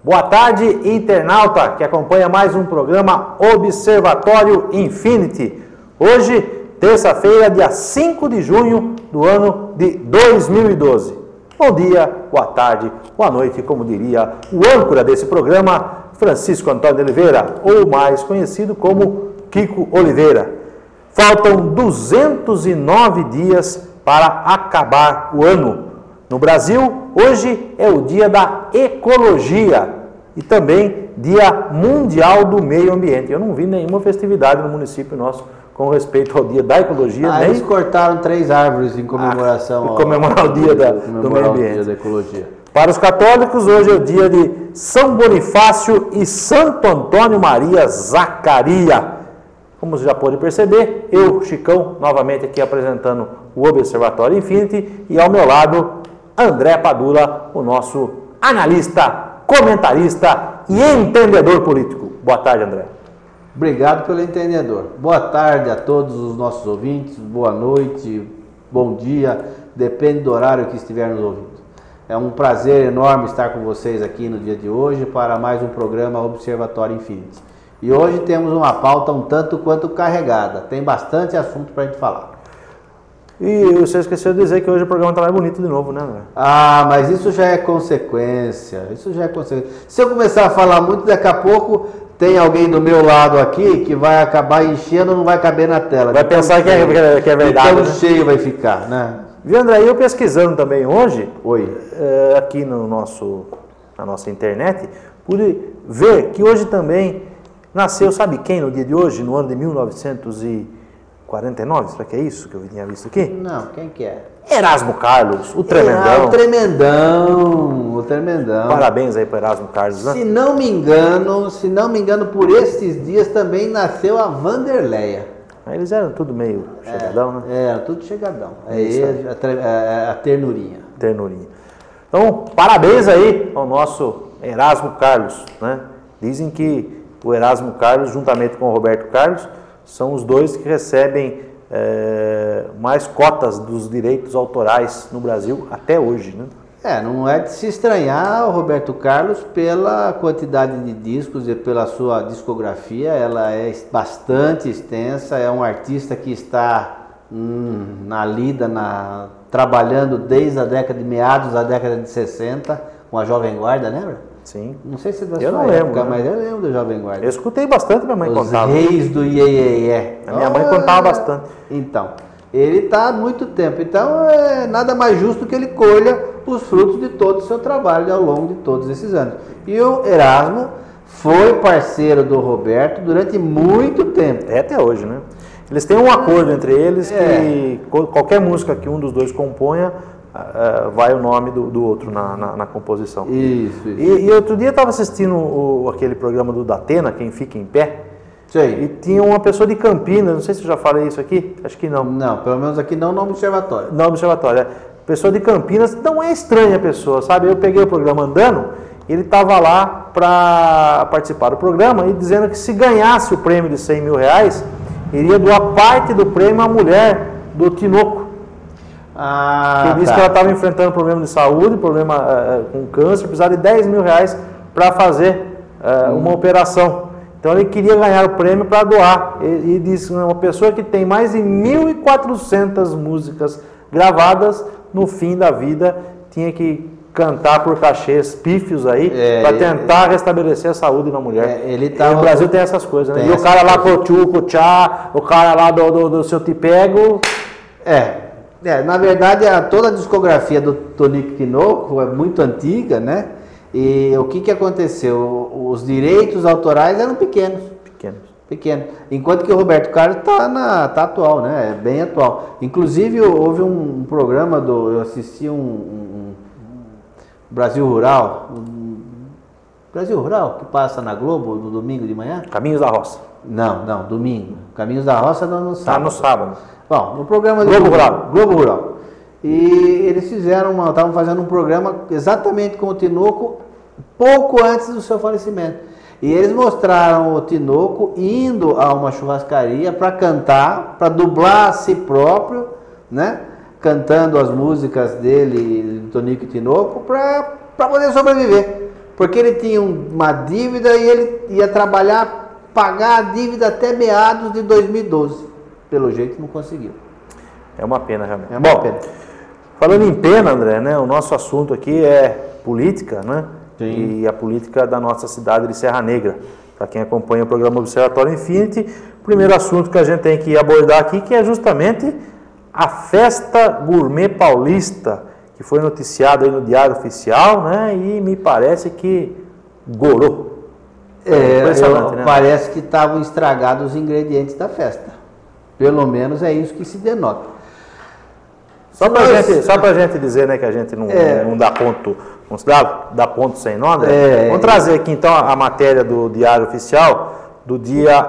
Boa tarde, internauta que acompanha mais um programa Observatório Infinity. Hoje, terça-feira, dia 5 de junho do ano de 2012. Bom dia, boa tarde, boa noite, como diria o âncora desse programa, Francisco Antônio de Oliveira, ou mais conhecido como Kiko Oliveira. Faltam 209 dias para acabar o ano. No Brasil, hoje é o dia da ecologia e também dia mundial do meio ambiente. Eu não vi nenhuma festividade no município nosso com respeito ao dia da ecologia. Nem... Eles cortaram 3 árvores em comemoração comemorar o dia do meio ambiente. Dia da ecologia. Para os católicos, hoje é o dia de São Bonifácio e Santo Antônio Maria Zacaria. Como você já pôde perceber, eu, Chicão, novamente aqui apresentando o Observatório Infinity e ao meu lado, André Padula, o nosso analista, comentarista e entendedor político. Boa tarde, André. Obrigado pelo entendedor. Boa tarde a todos os nossos ouvintes, boa noite, bom dia, depende do horário que estiver nos ouvindo. É um prazer enorme estar com vocês aqui no dia de hoje para mais um programa Observatório Infinity. E hoje temos uma pauta um tanto quanto carregada, tem bastante assunto para a gente falar. E você esqueceu de dizer que hoje o programa está mais bonito de novo, né, André? Ah, mas isso já é consequência, Se eu começar a falar muito, daqui a pouco tem alguém do meu lado aqui que vai acabar enchendo, não vai caber na tela. Vai pensar que é verdade, tão né? Cheio vai ficar, né? Viu, André? Eu pesquisando também hoje, Oi. Aqui na nossa internet, pude ver que hoje também nasceu, sabe quem no dia de hoje, no ano de 1949? Será que é isso que eu tinha visto aqui? Não, quem que é? Erasmo Carlos, o Tremendão. O Tremendão. Parabéns aí para Erasmo Carlos, né? Se não me engano, por esses dias também nasceu a Vanderleia. Eles eram tudo meio chegadão, né? Era tudo chegadão. A ternurinha. Ternurinha. Então, parabéns aí ao nosso Erasmo Carlos, né? Dizem que o Erasmo Carlos, juntamente com o Roberto Carlos, são os dois que recebem mais cotas dos direitos autorais no Brasil até hoje, né? Não é de se estranhar o Roberto Carlos pela quantidade de discos e pela sua discografia, ela é bastante extensa, é um artista que está na lida, trabalhando desde meados da década de 60, com a Jovem Guarda, lembra? Sim. Não sei se é da eu sua não época, lembro, mas eu lembro do Jovem Guarda. Eu escutei bastante, minha mãe contava. Os Reis do Iê. A minha mãe contava bastante. Então, ele está há muito tempo, então é nada mais justo que ele colha os frutos de todo o seu trabalho ao longo de todos esses anos. E o Erasmo foi parceiro do Roberto durante muito tempo. Até hoje, né? Eles têm um acordo entre eles que qualquer música que um dos dois componha, vai o nome do outro na composição. Isso. E outro dia eu estava assistindo aquele programa do Datena, Quem Fica em Pé. Sei. E tinha uma pessoa de Campinas, não sei se eu já falei isso aqui, acho que não. Não, pelo menos aqui não no Observatório. Não, Observatório, Pessoa de Campinas, não é estranha a pessoa, sabe? Eu peguei o programa andando, ele estava lá para participar do programa e dizendo que se ganhasse o prêmio de 100 mil reais, iria doar parte do prêmio à mulher do Tinoco. Que disse que ela estava enfrentando problema de saúde, problema com câncer, precisava de 10 mil reais para fazer uma operação. Então ele queria ganhar o prêmio para doar. E disse uma pessoa que tem mais de 1.400 músicas gravadas, no fim da vida tinha que cantar por cachês pífios aí, para tentar restabelecer a saúde da mulher. No Brasil tem essas coisas, né? E o cara lá com o tchá, o cara lá do seu te pego. Na verdade, toda a discografia do Tonico Tinoco é muito antiga, né? E o que aconteceu? Os direitos autorais eram pequenos. Enquanto que o Roberto Carlos tá atual, né? É bem atual. Inclusive, houve um programa eu assisti um Brasil Rural, que passa na Globo no domingo de manhã. Caminhos da Roça. Não, domingo. Caminhos da Roça no sábado. No sábado. Bom, no programa do Globo Rural. E eles estavam fazendo um programa exatamente com o Tinoco, pouco antes do seu falecimento. E eles mostraram o Tinoco indo a uma churrascaria para cantar, para dublar a si próprio, né? Cantando as músicas dele, do Tonico Tinoco, para poder sobreviver. porque ele tinha uma dívida e ele ia trabalhar, pagar a dívida até meados de 2012. Pelo jeito não conseguiu. É uma pena, realmente. É uma pena. Falando em pena, André, né, o nosso assunto aqui é política, né? Sim. E a política da nossa cidade de Serra Negra. Para quem acompanha o programa Observatório Infinity, o primeiro assunto que a gente tem que abordar aqui, que é justamente a Festa Gourmet Paulista, que foi noticiado aí no Diário Oficial, né? E me parece que gorou. Né? Parece que estavam estragados os ingredientes da festa. Pelo menos é isso que se denota. Só para a gente dizer, né, que a gente não dá ponto, não se dá ponto sem nó, né? Vamos trazer aqui então a matéria do Diário Oficial do dia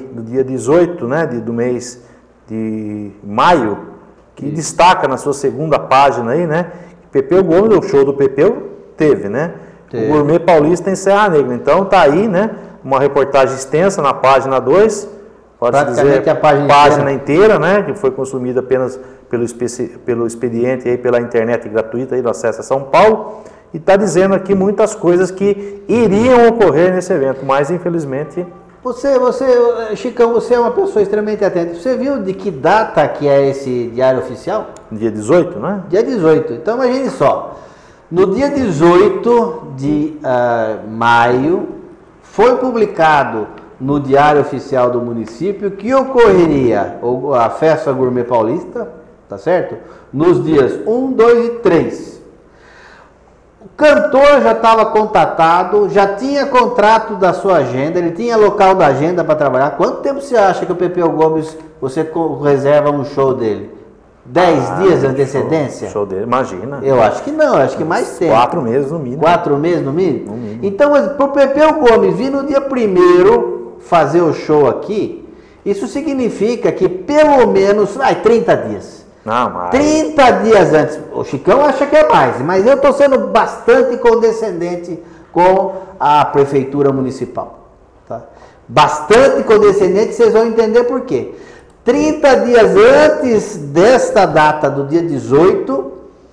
18, né, do mês de maio, que destaca na sua segunda página aí, né, que Pepeu Gomes, o show do Pepeu teve, né? O Gourmet Paulista em Serra Negra. Então tá aí, né, uma reportagem extensa na página 2, pode dizer a página inteira, né, que foi consumida apenas pelo expediente aí, pela internet gratuita aí do Acesso a São Paulo, e está dizendo aqui muitas coisas que iriam ocorrer nesse evento, mas infelizmente... Chicão, você é uma pessoa extremamente atenta. Você viu de que data que é esse Diário Oficial? Dia 18, né? Dia 18. Então imagine só, no dia 18 de maio, foi publicado no Diário Oficial do município que ocorreria a Festa Gourmet Paulista, tá certo? Nos dias 1, 2 e 3. O cantor já estava contatado, já tinha contrato da sua agenda, ele tinha local da agenda para trabalhar. Quanto tempo você acha que o Pepeu Gomes, você reserva um show dele? 10 dias de antecedência? Show dele, imagina. Eu acho que não, acho que mais tempo. 4 meses no mínimo. 4 meses no mínimo? No mínimo. Então, para o Pepeu Gomes vir no dia 1º fazer o show aqui, isso significa que pelo menos 30 dias. Não, mais. 30 dias antes. O Chicão acha que é mais, mas eu estou sendo bastante condescendente com a prefeitura municipal. Tá? Bastante condescendente, vocês vão entender por quê. 30 dias antes desta data, do dia 18,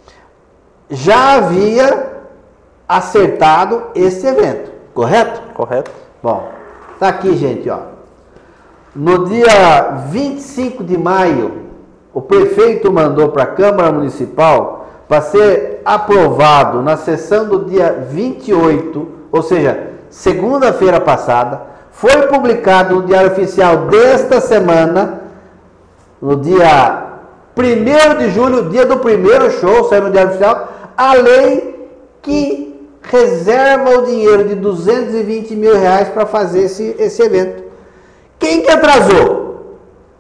já havia acertado esse evento, correto? Correto. Bom, tá aqui, gente, ó. No dia 25 de maio, o prefeito mandou para a Câmara Municipal para ser aprovado na sessão do dia 28, ou seja, segunda-feira passada, foi publicado no Diário Oficial desta semana, no dia 1º de julho, dia do primeiro show, saiu no Diário Oficial, a lei que reserva o dinheiro de 220 mil reais para fazer esse evento. Quem que atrasou?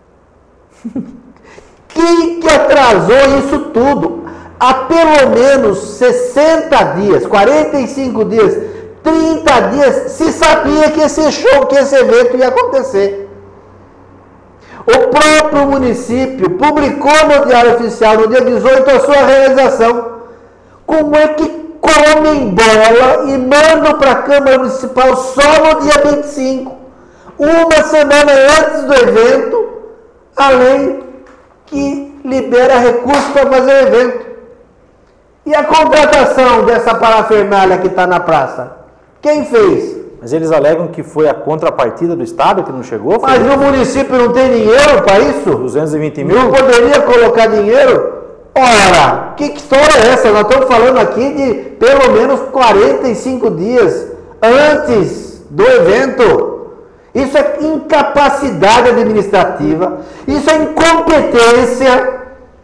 Quem que atrasou isso tudo? Há pelo menos 60 dias, 45 dias, 30 dias, se sabia que esse show, que esse evento ia acontecer. O próprio município publicou no Diário Oficial, no dia 18, a sua realização. Como é que comem bola e mandam para a Câmara Municipal só no dia 25? Uma semana antes do evento, a lei que libera recursos para fazer o evento. E a contratação dessa parafernália que está na praça? Quem fez? Mas eles alegam que foi a contrapartida do Estado que não chegou? Mas o município não tem dinheiro para isso? 220 mil? Não poderia colocar dinheiro? Ora, que história é essa? Nós estamos falando aqui de pelo menos 45 dias antes do evento. Isso é incapacidade administrativa, isso é incompetência,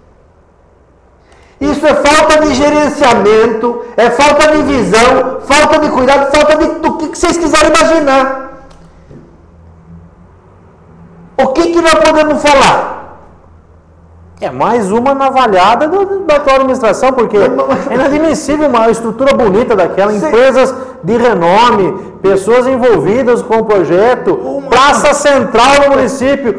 isso é falta de gerenciamento, é falta de visão, falta de cuidado, falta de do que vocês quiserem imaginar. O que nós podemos falar? É mais uma navalhada da atual administração, porque é inadmissível uma estrutura bonita daquela, empresas de renome, pessoas envolvidas com o projeto, praça central no município,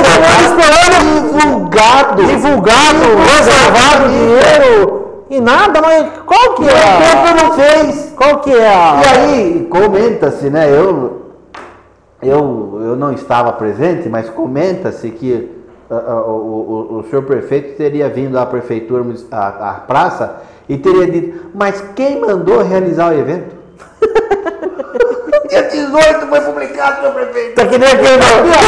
divulgado, reservado dinheiro, e nada, mas qual que é? O tempo não fez. Qual que é a... E aí, comenta-se, né, eu não estava presente, mas comenta-se que o senhor prefeito teria vindo à prefeitura, à praça, e teria dito, mas quem mandou realizar o evento? Dia 18 foi publicado, meu prefeito. Tá que nem aquele...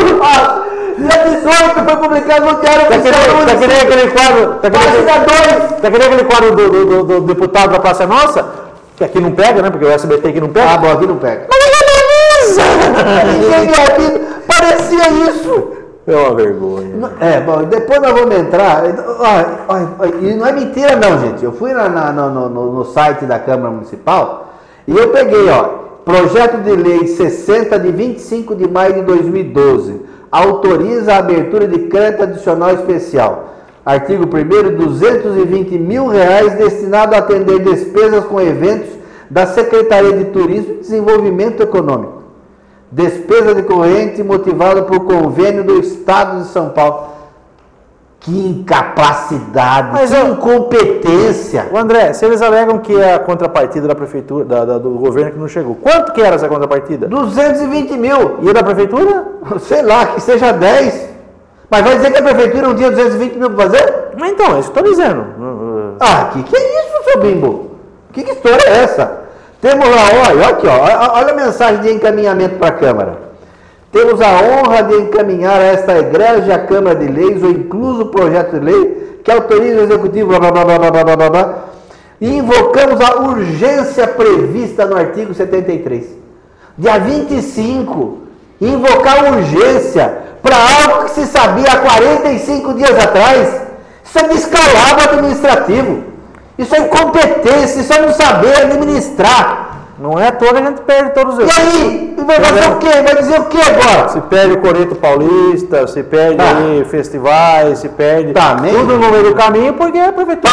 Dia 18 foi publicado no Diário Oficial. Tá que nem aquele quadro... Tá que nem aquele quadro do deputado da Praça Nossa, que aqui não pega, né? Porque o SBT aqui não pega. Ah, bom, aqui não pega. Ninguém me avisa. Parecia isso. É uma vergonha. Bom, depois nós vamos entrar. E não é mentira não, gente. Eu fui no site da Câmara Municipal e eu peguei, projeto de lei 60 de 25 de maio de 2012. Autoriza a abertura de crédito adicional especial. Artigo 1º, 220 mil reais destinado a atender despesas com eventos da Secretaria de Turismo e Desenvolvimento Econômico. Despesa decorrente motivada por convênio do Estado de São Paulo. Que incapacidade, que incompetência. O André, se eles alegam que é a contrapartida da prefeitura, do governo que não chegou, quanto que era essa contrapartida? 220 mil. E a da prefeitura? Sei lá, que seja 10. Mas vai dizer que a prefeitura não tinha 220 mil para fazer? Mas então, é isso que eu estou dizendo. Que é isso, seu Bimbo? Que história é essa? Temos lá, olha aqui, olha a mensagem de encaminhamento para a Câmara. Temos a honra de encaminhar a esta egrégia Câmara de Leis o incluso projeto de lei que autoriza o Executivo, blá, blá, blá, blá, blá, blá, blá, blá, e invocamos a urgência prevista no artigo 73. Dia 25, invocar urgência para algo que se sabia há 45 dias atrás. Isso é descalabro administrativo. Isso é incompetência, isso é não saber administrar. Não é à toa que a gente perde todos eles. E aí? Vai fazer o quê? Vai dizer o quê agora? Se perde o Coreto Paulista, se perde aí festivais, se perde tudo no meio do caminho, porque a prefeitura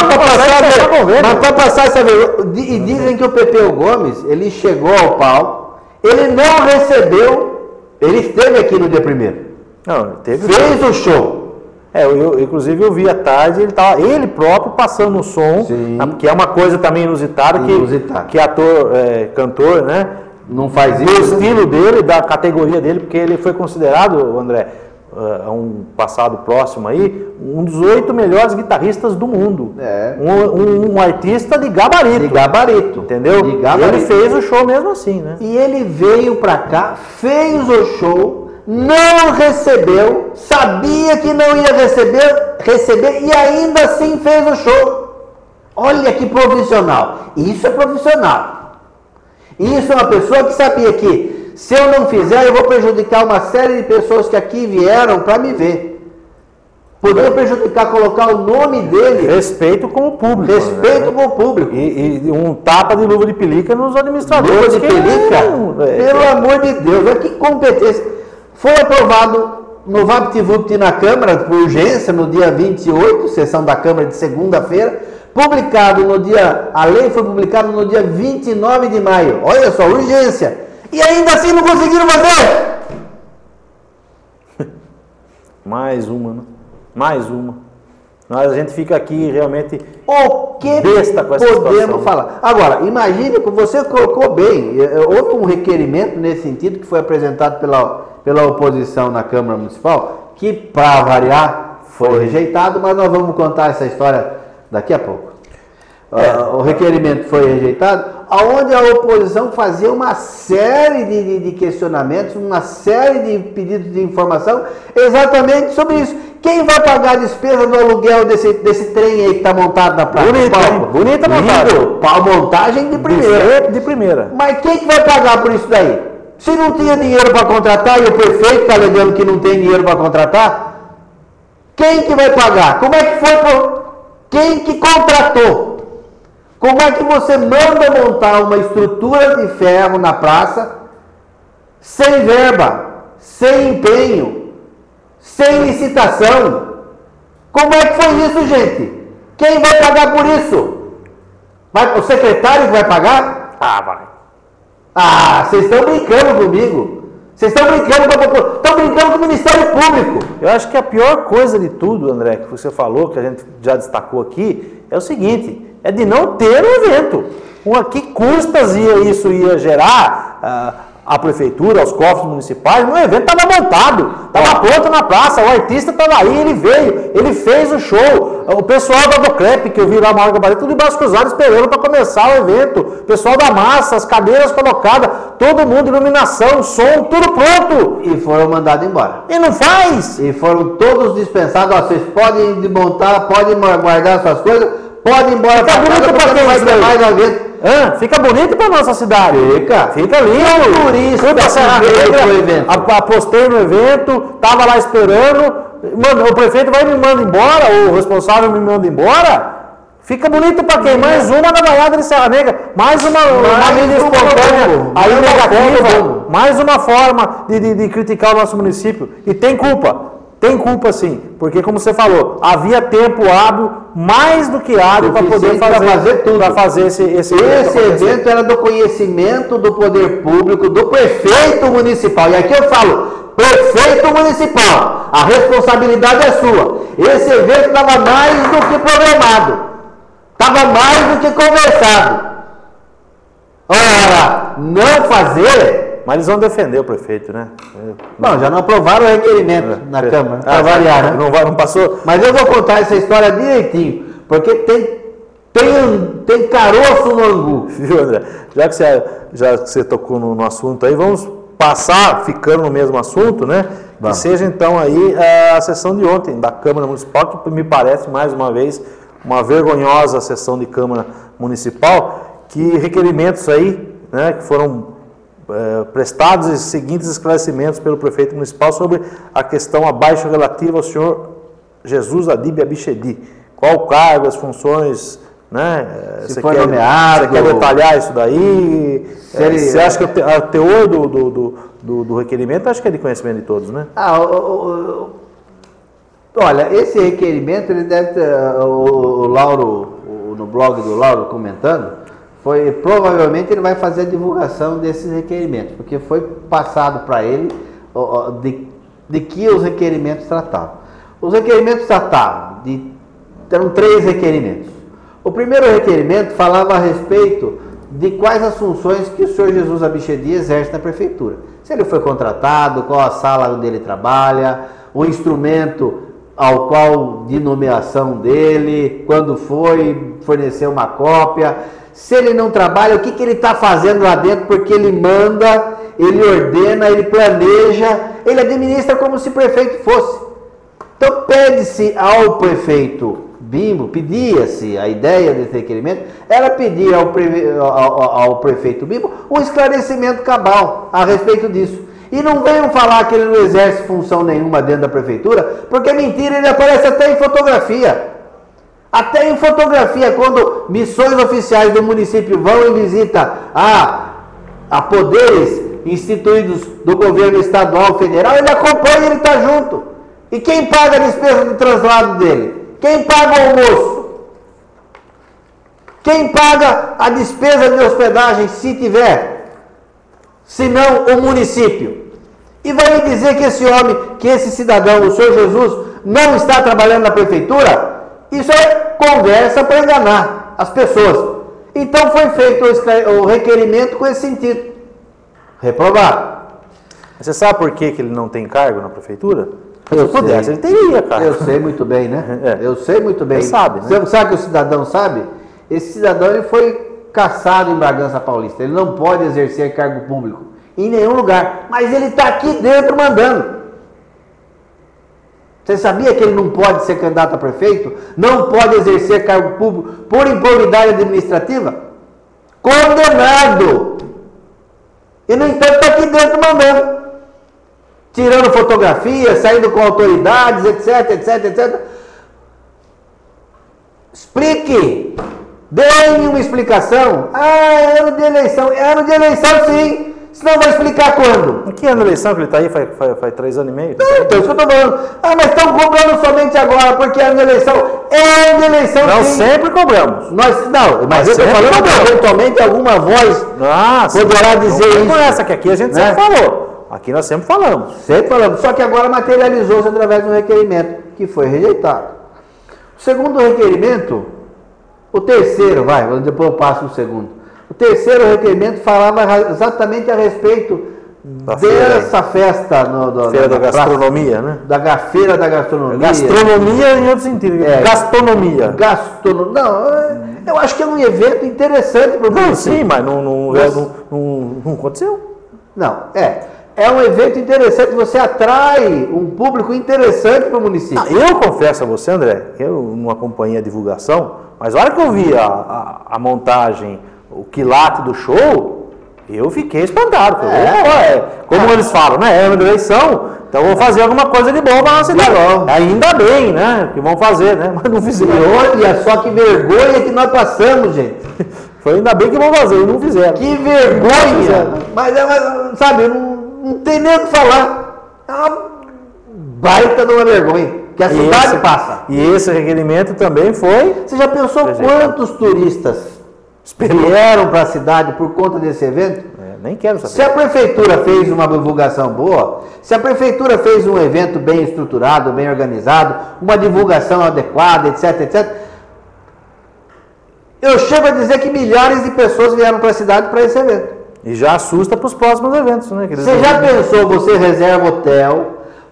mas para passar essa vergonha. E dizem que o Pepeu Gomes, ele chegou ao pau, ele não recebeu, ele esteve aqui no dia 1º. Não, teve. Fez o show. Inclusive eu vi à tarde, ele próprio passando o som, que é uma coisa também inusitada, que ator, cantor, né? Não faz isso. Do estilo dele, da categoria dele, porque ele foi considerado, André, a um passado próximo aí, um dos 8 melhores guitarristas do mundo. Um artista de gabarito. De gabarito. Entendeu? De gabarito. Ele fez o show mesmo assim, né? E ele veio pra cá, fez o show, não recebeu, sabia que não ia receber e ainda assim fez o show. Olha que profissional. Isso é profissional. Isso é uma pessoa que sabia que se eu não fizer, eu vou prejudicar uma série de pessoas que aqui vieram para me ver. Poderia prejudicar, colocar o nome dele. Respeito com o público. Respeito com o público. E um tapa de luva de pelica nos administradores. Luva de pelica? Pelo amor de Deus, olha que competência. Foi aprovado no VaptVupt na Câmara, por urgência, no dia 28, sessão da Câmara de segunda-feira, a lei foi publicada no dia 29 de maio. Olha só, urgência. E ainda assim não conseguiram fazer. Mais uma, né? Mais uma. Mas a gente fica aqui realmente besta com essa podemos situação. Falar. Agora, imagine que você colocou bem. Houve um requerimento nesse sentido que foi apresentado pela oposição na Câmara Municipal, que, para variar, foi rejeitado, mas nós vamos contar essa história daqui a pouco. O requerimento foi rejeitado, onde a oposição fazia uma série de questionamentos, uma série de pedidos de informação, exatamente sobre isso. Quem vai pagar a despesa do aluguel desse trem aí que está montado na praça? Bonita montagem. Montagem de primeira. Mas quem que vai pagar por isso daí? Se não tinha dinheiro para contratar e o prefeito está alegando que não tem dinheiro para contratar, quem que vai pagar? Como é que foi? Quem que contratou? Como é que você manda montar uma estrutura de ferro na praça sem verba, sem empenho, sem licitação? Como é que foi isso, gente? Quem vai pagar por isso? O secretário que vai pagar? Vai. Vocês estão brincando comigo. Vocês estão brincando com o Ministério Público. Eu acho que a pior coisa de tudo, André, que você falou, que a gente já destacou aqui, é o seguinte, é de não ter o evento. Que custas isso ia gerar à prefeitura, aos cofres municipais, o evento estava montado, estava pronto na praça, o artista estava aí, ele veio, ele fez o show, o pessoal da Docrep, que eu vi lá na hora que eu parei, tudo de braço cruzado esperando para começar o evento, o pessoal da massa, as cadeiras colocadas, todo mundo, iluminação, som, tudo pronto. E foram mandados embora. E não faz? E foram todos dispensados, ó, vocês podem desmontar, podem guardar suas coisas, podem ir embora para casa, porque não vai ter mais evento. Fica bonito para nossa cidade. Fica lindo. Turista, apostei no evento, tava lá esperando. Mano, o prefeito vai me manda embora, o responsável me manda embora. Fica bonito para quem? Mais uma na Baiada de Serra Negra, mais uma mídia espontânea, aí negativa, mais uma forma de criticar o nosso município. E tem culpa. Tem culpa sim, porque como você falou, havia tempo hábil, mais do que hábil, para poder fazer tudo. Para fazer esse evento era do conhecimento do poder público, do prefeito municipal. E aqui eu falo, prefeito municipal, a responsabilidade é sua. Esse evento estava mais do que programado, estava mais do que conversado. Ora, não fazer... Mas eles vão defender o prefeito, né? Não, já não aprovaram o requerimento na Câmara, para variar, né? Não passou. Mas eu vou contar essa história direitinho, porque tem caroço no angu. Viu, André? Já que você tocou no assunto aí, vamos passar, ficando no mesmo assunto, né? Vamos. Que seja então aí a sessão de ontem da Câmara Municipal, que me parece, mais uma vez, uma vergonhosa sessão de Câmara Municipal, que requerimentos aí, né, que foram... prestados os seguintes esclarecimentos pelo prefeito municipal sobre a questão abaixo relativa ao senhor Jesus Adib Abichedi. Qual o cargo, as funções, né? Se foi nomeado. Você quer detalhar isso daí? Você acha que o teor do requerimento, acho que é de conhecimento de todos, né? Olha, esse requerimento, ele deve ter, o Lauro, no blog do Lauro comentando, provavelmente ele vai fazer a divulgação desses requerimentos, porque foi passado para ele de que os requerimentos tratavam. Os requerimentos tratavam eram 3 requerimentos. O primeiro requerimento falava a respeito de quais as funções que o senhor Jesus Abichedi exerce na prefeitura. Se ele foi contratado, qual a sala onde ele trabalha, o instrumento ao qual de nomeação dele, quando foi, fornecer uma cópia. Se ele não trabalha, o que ele está fazendo lá dentro? Porque ele manda, ele ordena, ele planeja, ele administra como se prefeito fosse. Então pede-se ao prefeito Bimbo, pedia-se a ideia desse requerimento, era pedir ao prefeito Bimbo um esclarecimento cabal a respeito disso. E não venham falar que ele não exerce função nenhuma dentro da prefeitura, porque é mentira, ele aparece até em fotografia. Até em fotografia, quando missões oficiais do município vão em visita a poderes instituídos do governo estadual, federal, ele acompanha, ele está junto. E quem paga a despesa do translado dele? Quem paga o almoço? Quem paga a despesa de hospedagem, se tiver? Se não, o município. E vai me dizer que esse homem, que esse cidadão, o senhor Jesus, não está trabalhando na prefeitura? Isso é conversa para enganar as pessoas. Então foi feito o requerimento com esse sentido. Reprovar. Você sabe por que ele não tem cargo na prefeitura? Se pudesse, ele teria, cara. Eu sei muito bem, né? Eu sei muito bem. Você sabe, né? Você sabe que o cidadão sabe? Esse cidadão ele foi caçado em Bragança Paulista. Ele não pode exercer cargo público em nenhum lugar. Mas ele está aqui dentro mandando. Você sabia que ele não pode ser candidato a prefeito? Não pode exercer cargo público por improbidade administrativa? Condenado! E, no entanto, está aqui dentro mandando. Tirando fotografias, saindo com autoridades, etc, etc, etc. Explique! Dê uma explicação. É ano de eleição. É ano de eleição, sim. Senão vai explicar quando? Em que ano de eleição que ele está aí? Faz 3 anos e meio? Não, então isso que eu estou falando. Mas estão cobrando somente agora, porque é ano de eleição. É ano de eleição, Nós sim. sempre cobramos. Mas eu estou falando que eventualmente alguma voz poderá dizer isso. Não é essa que aqui a gente sempre falou. Aqui nós sempre falamos. Sempre falamos. Só que agora materializou-se através de um requerimento, que foi rejeitado. O segundo requerimento, o terceiro, depois eu passo o segundo. O terceiro requerimento falava exatamente a respeito dessa festa Feira da Gastronomia, né? Da Feira da Gastronomia. Gastronomia em outro sentido. Gastronomia. Não, eu acho que é um evento interessante para o município. Sim, mas não aconteceu. Não, é um evento interessante, você atrai um público interessante para o município. Eu confesso a você, André, eu não acompanhei a divulgação, mas a hora que eu vi a montagem, o quilate do show, eu fiquei espantado. Como eles falam, né? É uma eleição, então vou fazer alguma coisa de bom para a cidade. Ainda bem, né? Que vão fazer, né? Mas não fizeram. Olha só que vergonha que nós passamos, gente. Foi ainda bem que vão fazer, e não fizeram. Que vergonha! Mas sabe, não tem nem o que falar. É uma baita de uma vergonha que a cidade passa. E esse requerimento também foi... Você já pensou quantos turistas vieram para a cidade por conta desse evento? Nem quero saber. Se a prefeitura fez uma divulgação boa, se a prefeitura fez um evento bem estruturado, bem organizado, uma divulgação adequada, etc, etc, eu chego a dizer que milhares de pessoas vieram para a cidade para esse evento. E já assusta para os próximos eventos, né? Você já pensou, você reserva hotel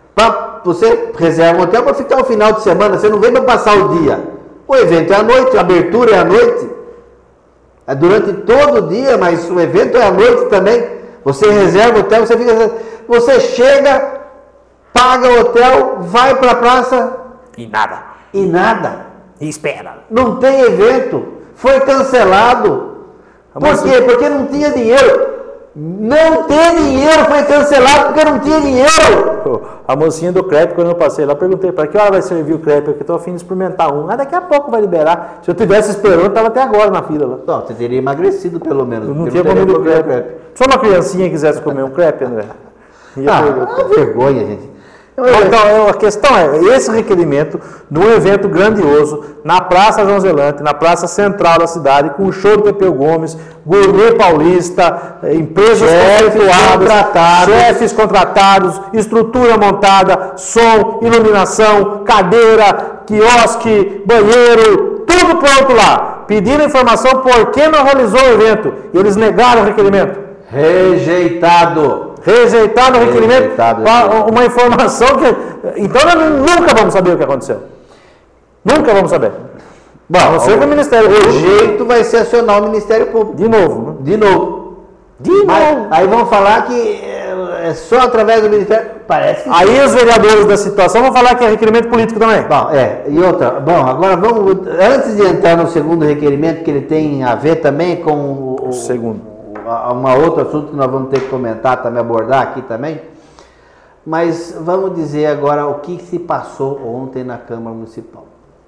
para ficar o final de semana, você não vem para passar o dia. O evento é à noite, a abertura é à noite. É durante todo o dia, mas o evento é à noite também. Você reserva o hotel, você chega, paga o hotel, vai para a praça. E nada. E espera. Não tem evento. Foi cancelado. Por quê? Porque não tinha dinheiro. Não tem dinheiro, foi cancelado porque não tinha dinheiro. A mocinha do crepe, quando eu passei lá, perguntei para que hora vai servir o crepe, porque estou a fim de experimentar um. Daqui a pouco vai liberar. Se eu tivesse esperando, eu estava até agora na fila lá. Não, você teria emagrecido pelo menos. Eu não tinha comido crepe. Se uma criancinha quisesse comer um crepe, André. Uma vergonha, gente. Então, a questão é, esse requerimento, num evento grandioso, na Praça João Zelante, na Praça Central da cidade, com o show do Pepeu Gomes, gourmet paulista, empresas chefes contratados, estrutura montada, som, iluminação, cadeira, quiosque, banheiro, tudo pronto lá. Pediram informação por que não realizou o evento. E eles negaram o requerimento. Rejeitado o requerimento, uma informação que... Então nós nunca vamos saber o que aconteceu. Nunca vamos saber. Bom, a não ser que o Ministério Público... O jeito vai ser acionar o Ministério Público. De novo, né? De novo. Aí vão falar que é só através do Ministério... Parece que... Aí os vereadores da situação vão falar que é requerimento político também. Bom, e outra... Bom, agora vamos... Antes de entrar no segundo requerimento, que ele tem a ver também com o segundo... Um outro assunto que nós vamos ter que comentar, também abordar aqui também, mas vamos dizer agora o que se passou ontem na Câmara Municipal.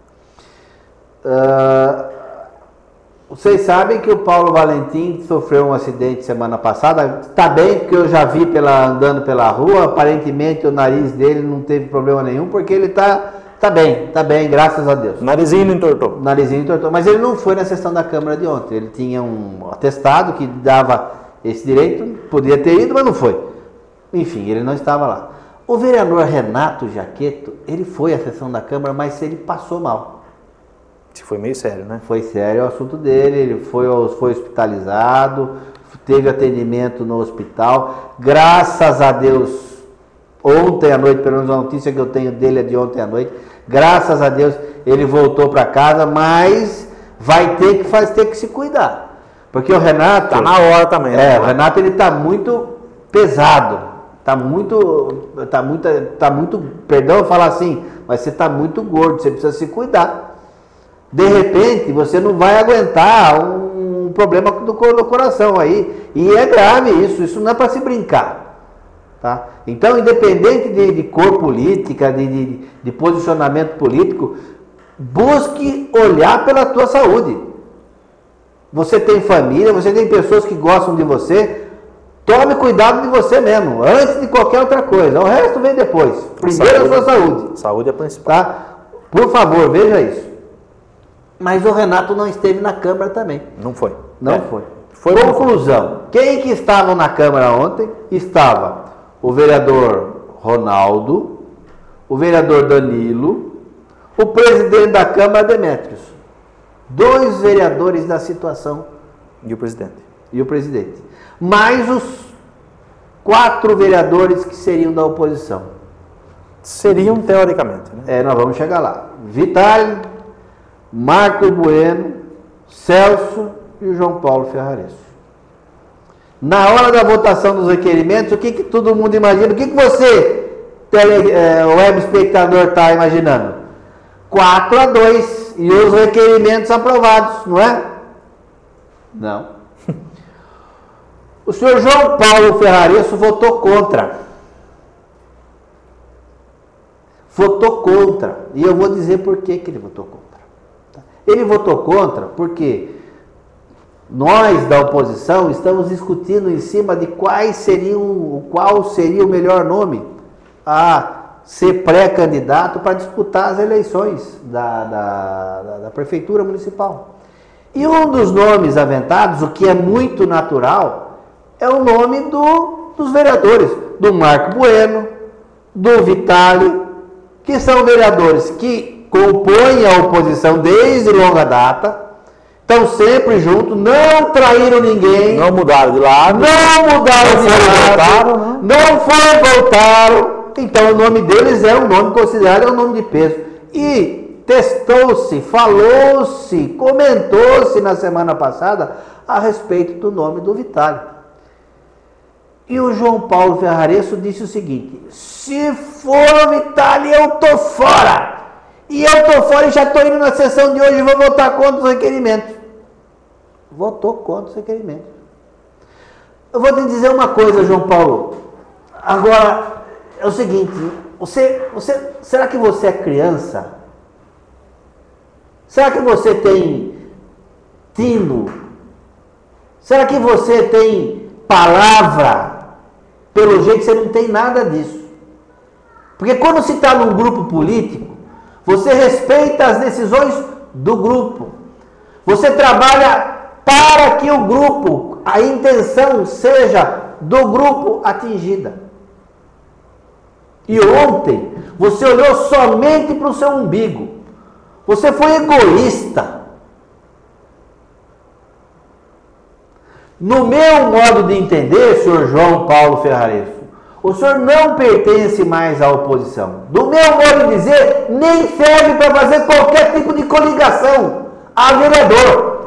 Vocês sabem que o Paulo Valentim sofreu um acidente semana passada, está bem, porque eu já vi andando pela rua, aparentemente o nariz dele não teve problema nenhum, porque ele está bem, graças a Deus. Narizinho não entortou. Mas ele não foi na sessão da Câmara de ontem. Ele tinha um atestado que dava esse direito, podia ter ido, mas não foi. Enfim, ele não estava lá. O vereador Renato Jaqueto, ele foi à sessão da Câmara, mas ele passou mal. Foi meio sério, né? Foi sério o assunto dele, ele foi hospitalizado, teve atendimento no hospital. Graças a Deus, ontem à noite, pelo menos a notícia que eu tenho dele é de ontem à noite, graças a Deus ele voltou para casa, mas vai ter que se cuidar. Porque o Renato... Tá na hora também. Né? O Renato ele tá muito pesado, perdão falar assim, mas você tá muito gordo, você precisa se cuidar. De repente você não vai aguentar um problema no coração aí, e é grave isso não é para se brincar. Tá? Então, independente de cor política, de posicionamento político, busque olhar pela tua saúde. Você tem família, você tem pessoas que gostam de você, tome cuidado de você mesmo, antes de qualquer outra coisa. O resto vem depois. Primeiro a sua saúde. Saúde é a principal. Tá? Por favor, veja isso. Mas o Renato não esteve na Câmara também. Não foi. Não foi. Conclusão. Quem que estavam na Câmara ontem? Estava o vereador Ronaldo, o vereador Danilo, o presidente da Câmara, Demétrios. 2 vereadores da situação. E o presidente. Mais 4 vereadores que seriam da oposição. Seriam teoricamente, né? Nós vamos chegar lá. Vitale, Marcos Bueno, Celso e o João Paulo Ferraresso. Na hora da votação dos requerimentos, o que todo mundo imagina? O que você, web espectador, está imaginando? 4-2 e os requerimentos aprovados, não é? Não. O senhor João Paulo Ferraresso votou contra. Votou contra. E eu vou dizer por que ele votou contra. Ele votou contra porque nós da oposição estamos discutindo em cima de qual seria o melhor nome a ser pré-candidato para disputar as eleições da prefeitura municipal. E um dos nomes aventados, o que é muito natural, é o nome dos vereadores, do Marco Bueno, do Vitale, que são vereadores que compõem a oposição desde longa data, estão sempre juntos, não traíram ninguém. Não mudaram de lado. Não mudaram de lado. Não voltaram. Então o nome deles é um nome considerado um nome de peso. E testou-se, falou-se, comentou-se na semana passada a respeito do nome do Vitale. E o João Paulo Ferraresso disse o seguinte: se for o Vitale, eu tô fora. E eu tô fora e já tô indo na sessão de hoje e vou votar contra os requerimentos. Votou contra os requerimentos. Eu vou te dizer uma coisa, João Paulo. Agora, é o seguinte, será que você é criança? Será que você tem tino? Será que você tem palavra? Pelo jeito você não tem nada disso. Porque quando se está num grupo político, você respeita as decisões do grupo. Você trabalha para que o grupo, a intenção seja do grupo atingida. E ontem, você olhou somente para o seu umbigo. Você foi egoísta. No meu modo de entender, senhor João Paulo Ferraresso, o senhor não pertence mais à oposição. Do meu modo de dizer, nem serve para fazer qualquer tipo de coligação a vereador.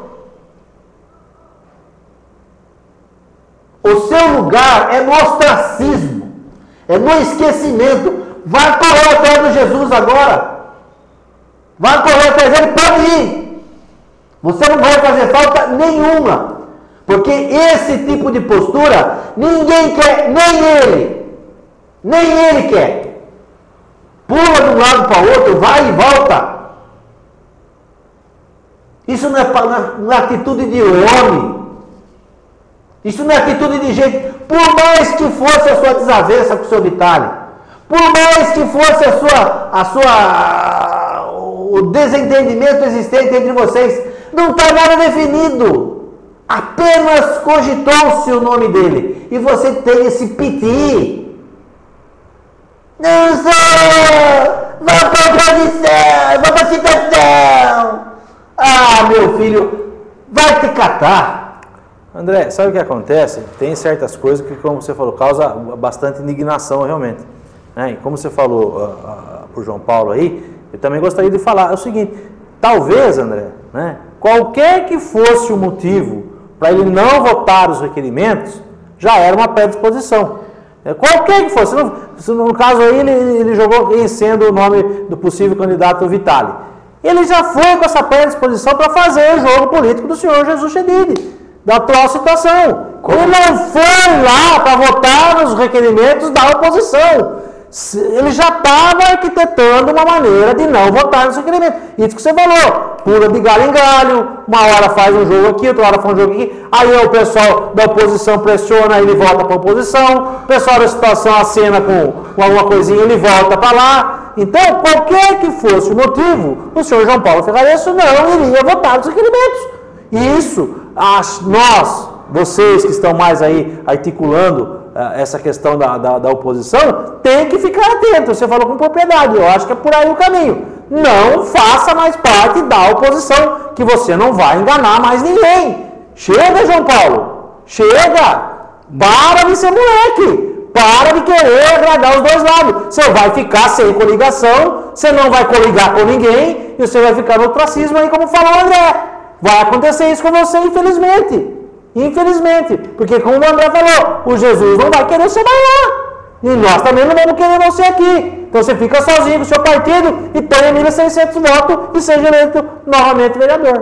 O seu lugar é no ostracismo, é no esquecimento. Vai correr atrás do Jesus agora. Vai correr atrás dele, pode ir. Você não vai fazer falta nenhuma. Porque esse tipo de postura, ninguém quer, nem ele. Nem ele quer. Pula de um lado para o outro, vai e volta. Isso não é atitude de homem. Isso não é atitude de gente. Por mais que fosse a sua desavença com o seu Vitale, por mais que fosse o desentendimento existente entre vocês, não está nada definido. Apenas cogitou-se o nome dele. E você tem esse piti. Não sou! Vou para a tradição! Vou para a citação! Ah, meu filho, vai te catar! André, sabe o que acontece? Tem certas coisas que, como você falou, causa bastante indignação realmente. E como você falou para o João Paulo aí, eu também gostaria de falar. É o seguinte, talvez, André, qualquer que fosse o motivo para ele não votar os requerimentos, já era uma predisposição. Qualquer que fosse. No caso aí, ele jogou em sendo o nome do possível candidato Vitale. Ele já foi com essa predisposição para fazer o jogo político do senhor Jesus Chedid, da atual situação. Ele não foi lá para votar nos requerimentos da oposição. Ele já estava arquitetando uma maneira de não votar nos requerimentos. Isso que você falou. Pula de galho em galho, uma hora faz um jogo aqui, outra hora faz um jogo aqui, aí o pessoal da oposição pressiona, ele volta para a oposição, o pessoal da situação acena com alguma coisinha, ele volta para lá. Então, qualquer que fosse o motivo, o senhor João Paulo Ferraresso não iria votar nos requerimentos. E isso, nós, vocês que estão mais aí articulando essa questão da oposição, tem que ficar atento. Você falou com propriedade, eu acho que é por aí o caminho. Não faça mais parte da oposição, que você não vai enganar mais ninguém. Chega, João Paulo, chega. Para de ser moleque. Para de querer agradar os dois lados. Você vai ficar sem coligação, você não vai coligar com ninguém e você vai ficar no ostracismo aí, como falou o André. Vai acontecer isso com você, infelizmente. Infelizmente. Porque, como o André falou, o Jesus não vai querer você mais lá. E nós também não vamos querer você aqui. Então você fica sozinho com o seu partido e tenha 1.600 votos e seja eleito novamente vereador.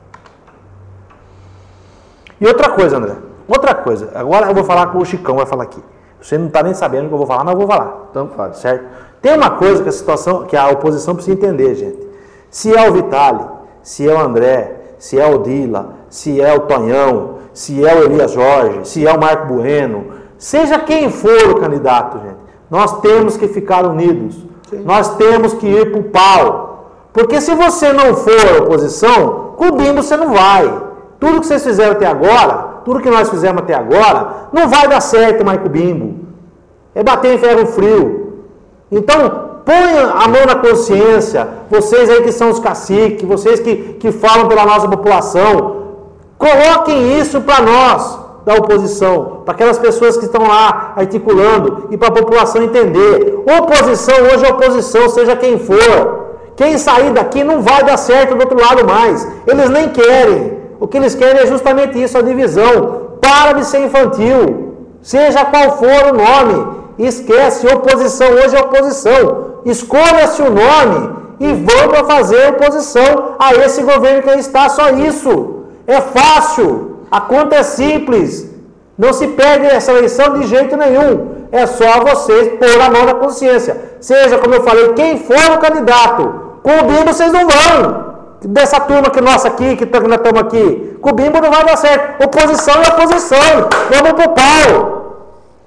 E outra coisa, André. Outra coisa. Agora eu vou falar com o Chicão, vai falar aqui. Você não está nem sabendo o que eu vou falar, mas eu vou falar. Então fala. Certo? Tem uma coisa que a situação, que a oposição precisa entender, gente. Se é o Vitali, se é o André, se é o Dila, se é o Tonhão, se é o Elias Jorge, se é o Marco Bueno, seja quem for o candidato, gente, nós temos que ficar unidos. Sim. Nós temos que ir para o pau. Porque se você não for oposição, com o Bimbo você não vai. Tudo que vocês fizeram até agora, tudo que nós fizemos até agora, não vai dar certo mais com o Bimbo. É bater em ferro frio. Então, ponha a mão na consciência, vocês aí que são os caciques, vocês que falam pela nossa população, coloquem isso para nós, da oposição, para aquelas pessoas que estão lá articulando e para a população entender. Oposição hoje é oposição, seja quem for. Quem sair daqui não vai dar certo do outro lado mais. Eles nem querem. O que eles querem é justamente isso, a divisão. Para de ser infantil. Seja qual for o nome. Esquece, oposição hoje é oposição. Escolha-se o nome e vamos fazer oposição a esse governo que aí está. Só isso. É fácil. A conta é simples. Não se perde essa eleição de jeito nenhum. É só vocês pôr a mão na consciência. Seja, como eu falei, quem for o candidato. Com o Bimbo vocês não vão. Dessa turma que nossa aqui, que nós estamos aqui. Com o Bimbo não vai dar certo. Oposição é oposição. Vamos pro pau.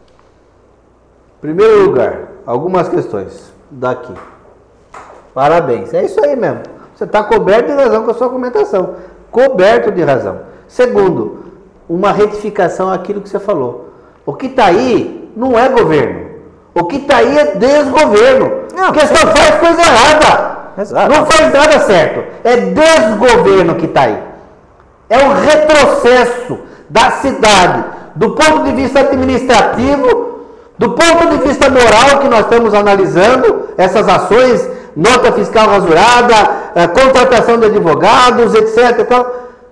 Primeiro lugar, algumas questões daqui. Parabéns. É isso aí mesmo. Você está coberto de razão com a sua argumentação. Coberto de razão. Segundo, uma retificação àquilo que você falou. O que está aí não é governo. O que está aí é desgoverno. Porque você faz coisa errada. Exato. Não faz nada certo. É desgoverno que está aí. É um retrocesso da cidade, do ponto de vista administrativo, do ponto de vista moral que nós estamos analisando, essas ações, nota fiscal rasurada, contratação de advogados, etc. Então,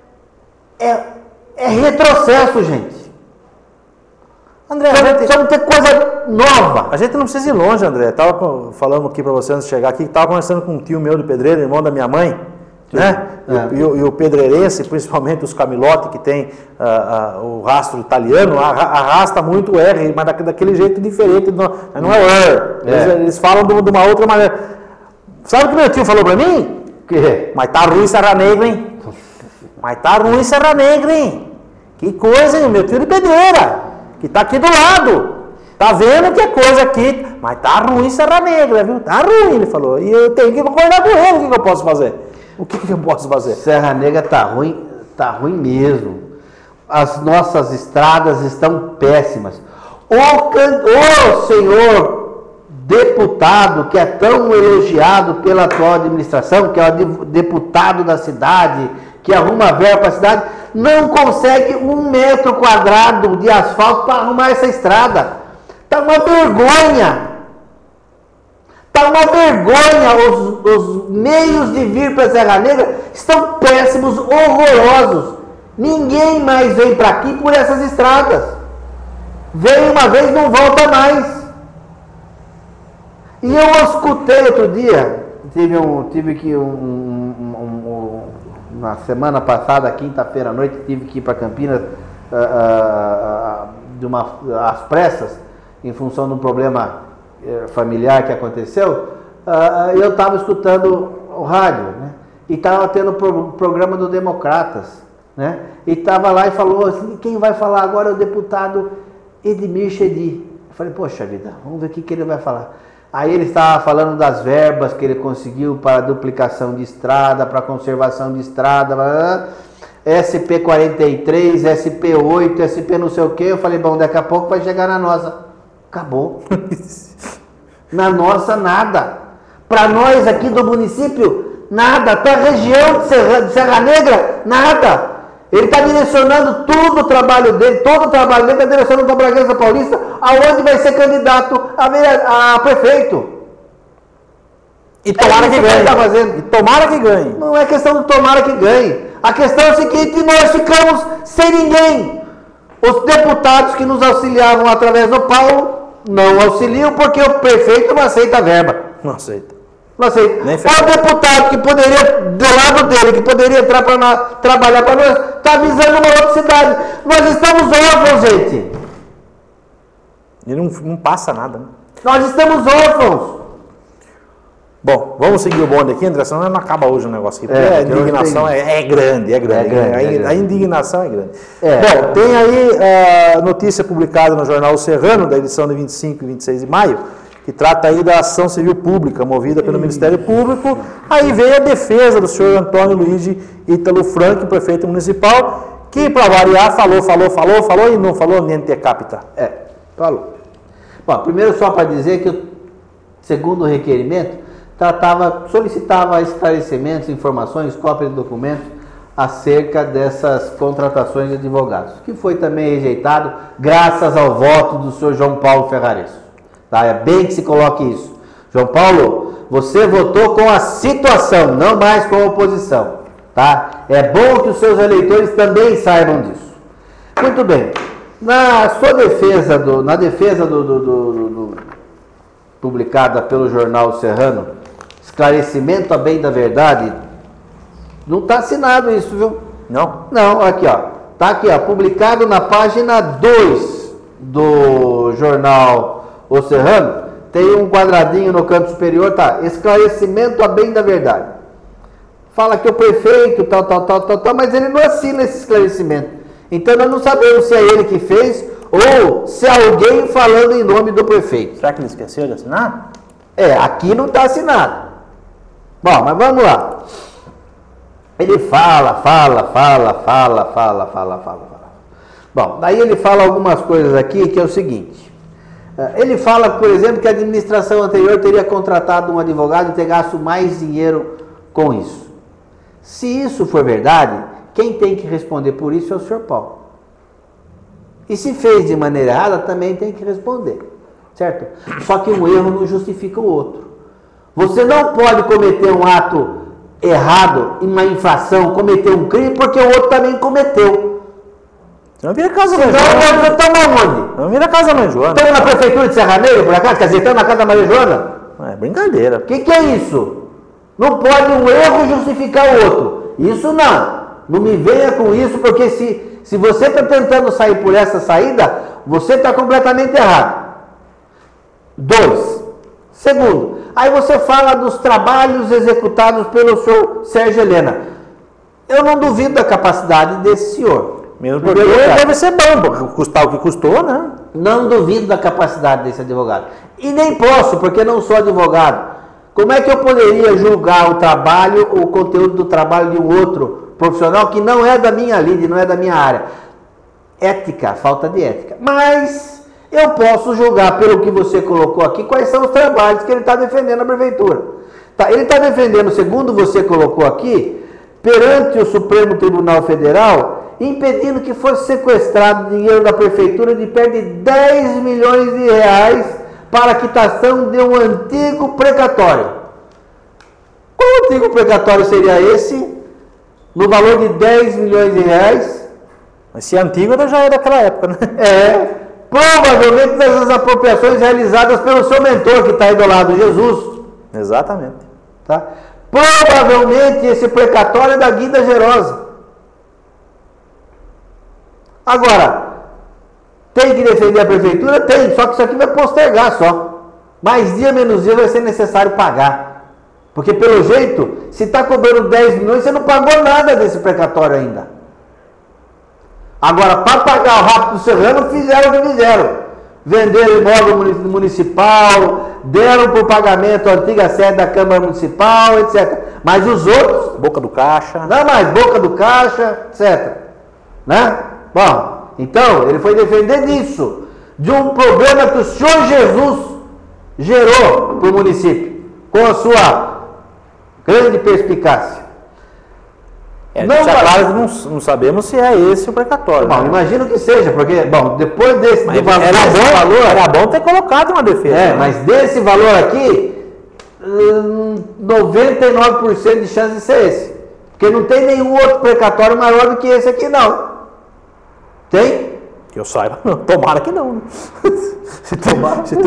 é retrocesso, gente. André, só não tem coisa nova. A gente não precisa ir longe, André. Estava falando aqui para você antes de chegar aqui, que estava conversando com um tio meu de Pedreiro, irmão da minha mãe, né? E o pedreirense, principalmente os camilotes que tem o rastro italiano, arrasta muito o R, mas daquele jeito diferente, não é o R. Eles falam de uma outra maneira. Sabe o que meu tio falou para mim? Que? Mas tá ruim Serra Negra, hein? Mas tá ruim Serra Negra, hein? Que coisa, hein? Meu tio de Pedreira, que tá aqui do lado. Tá vendo que a coisa aqui... Mas tá ruim Serra Negra, viu? Tá ruim, ele falou. E eu tenho que concordar com ele. O que eu posso fazer? O que eu posso fazer? Serra Negra tá ruim mesmo. As nossas estradas estão péssimas. O senhor deputado, que é tão elogiado pela atual administração, que é o deputado da cidade, que arruma verba para a cidade, não consegue 1 metro quadrado de asfalto para arrumar essa estrada. Está uma vergonha. Está uma vergonha. Os meios de vir para Serra Negra estão péssimos, horrorosos. Ninguém mais vem para aqui por essas estradas. Vem uma vez, não volta mais. E eu escutei outro dia, tive que na semana passada, quinta-feira à noite, tive que ir para Campinas às pressas, em função de um problema familiar que aconteceu. Eu estava escutando o rádio, né? E estava tendo o programa do Democratas, né? E estava lá e falou assim, quem vai falar agora é o deputado Edmir Chedi. Eu falei, poxa vida, vamos ver o que ele vai falar. Aí ele estava falando das verbas que ele conseguiu para duplicação de estrada, para conservação de estrada, SP43, SP8, SP não sei o que. Eu falei, bom, daqui a pouco vai chegar na nossa. Acabou. Na nossa, nada. Para nós aqui do município, nada. Para a região de Serra Negra, nada. Ele está direcionando todo o trabalho dele está direcionando para Bragança Paulista, aonde vai ser candidato a prefeito. E tomara que ganhe. Tá fazendo. E tomara que ganhe. Não é questão de tomara que ganhe. A questão é a seguinte: nós ficamos sem ninguém. Os deputados que nos auxiliavam através do Paulo não auxiliam porque o prefeito não aceita a verba. Não aceita. Não aceita. O deputado que poderia, do lado dele, que poderia entrar para trabalhar para nós, está visando uma outra cidade. Nós estamos órfãos, gente. E não passa nada, né? Nós estamos órfãos. Bom, vamos seguir o bonde aqui, André, senão não acaba hoje o negócio aqui, porque a indignação é grande. A indignação é grande. Bom, tem aí a notícia publicada no Jornal O Serrano, da edição de 25 e 26 de maio, que trata aí da ação civil pública movida pelo Ministério Público. Aí veio a defesa do senhor Antônio Luiz Ítalo Franco, prefeito municipal, que, para variar, falou e não falou niente capita. Falou. Bom, primeiro só para dizer que, segundo o requerimento, solicitava esclarecimentos, informações, cópias de documentos acerca dessas contratações de advogados, que foi também rejeitado graças ao voto do senhor João Paulo Ferraresso. Tá? É bem que se coloque isso. João Paulo, você votou com a situação, não mais com a oposição. Tá? É bom que os seus eleitores também saibam disso. Muito bem. Na sua defesa, publicada pelo Jornal Serrano, esclarecimento a bem da verdade, não está assinado isso, viu? Não? Não, aqui ó, está aqui ó, publicado na página 2 do Jornal O Serrano, tem um quadradinho no canto superior, tá, esclarecimento a bem da verdade. Fala que o prefeito, tal, mas ele não assina esse esclarecimento. Então nós não sabemos se é ele que fez ou se é alguém falando em nome do prefeito. Será que ele esqueceu de assinar? Aqui não está assinado. Bom, mas vamos lá. Ele fala. Bom, daí ele fala algumas coisas aqui que é o seguinte. Ele fala, por exemplo, que a administração anterior teria contratado um advogado e ter gasto mais dinheiro com isso. Se isso for verdade, quem tem que responder por isso é o senhor Paulo. E se fez de maneira errada, também tem que responder. Certo? Só que um erro não justifica o outro. Você não pode cometer um ato errado, uma infração, cometer um crime, porque o outro também cometeu. Não vira casa da Mãe Joana. Estamos aonde? Não vira casa da Mãe Joana. Estamos na prefeitura de Serraneiro, por acaso? Quer dizer, estamos na casa da Maria Joana? É brincadeira. O que é isso? Não pode um erro justificar o outro. Isso não. Não me venha com isso, porque se você está tentando sair por essa saída, você está completamente errado. 2. Segundo, aí você fala dos trabalhos executados pelo senhor Sérgio Helena. Eu não duvido da capacidade desse senhor. Mesmo porque deve ser bom, porque custar o que custou, né? Não duvido da capacidade desse advogado. E nem posso, porque não sou advogado. Como é que eu poderia julgar o trabalho, o conteúdo do trabalho de um outro profissional que não é da minha lide, não é da minha área? Ética, falta de ética. Mas eu posso julgar pelo que você colocou aqui quais são os trabalhos que ele está defendendo na prefeitura. Tá, ele está defendendo, segundo você colocou aqui, perante o Supremo Tribunal Federal, impedindo que fosse sequestrado dinheiro da prefeitura de perto de 10 milhões de reais para a quitação de um antigo precatório. Qual antigo precatório seria esse? No valor de 10 milhões de reais? Mas se é antigo, já é daquela época, né? Provavelmente dessas apropriações realizadas pelo seu mentor, que está aí do lado, Jesus. Exatamente. Tá? Provavelmente esse precatório é da Guida Gerosa. Agora, tem que defender a prefeitura? Tem, só que isso aqui vai postergar só. Mais dia, menos dia vai ser necessário pagar. Porque pelo jeito, se está cobrando 10 milhões, você não pagou nada desse precatório ainda. Agora, para pagar o Rápido Serrano, fizeram o que fizeram. Venderam imóvel municipal, deram por pagamento a antiga sede da Câmara Municipal, etc. Mas os outros... Boca do Caixa. Não mais, Boca do Caixa, etc. Né? Bom, então, ele foi defender disso. De um problema que o Senhor Jesus gerou para o município. Com a sua grande perspicácia. Claro que não sabemos se é esse o precatório. Bom, imagino que seja, porque, depois desse valor, era bom ter colocado uma defesa. Mas desse valor aqui, 99% de chance de ser esse. Porque não tem nenhum outro precatório maior do que esse aqui, não. Tem? Que eu saiba, não. Tomara que não. Se tiver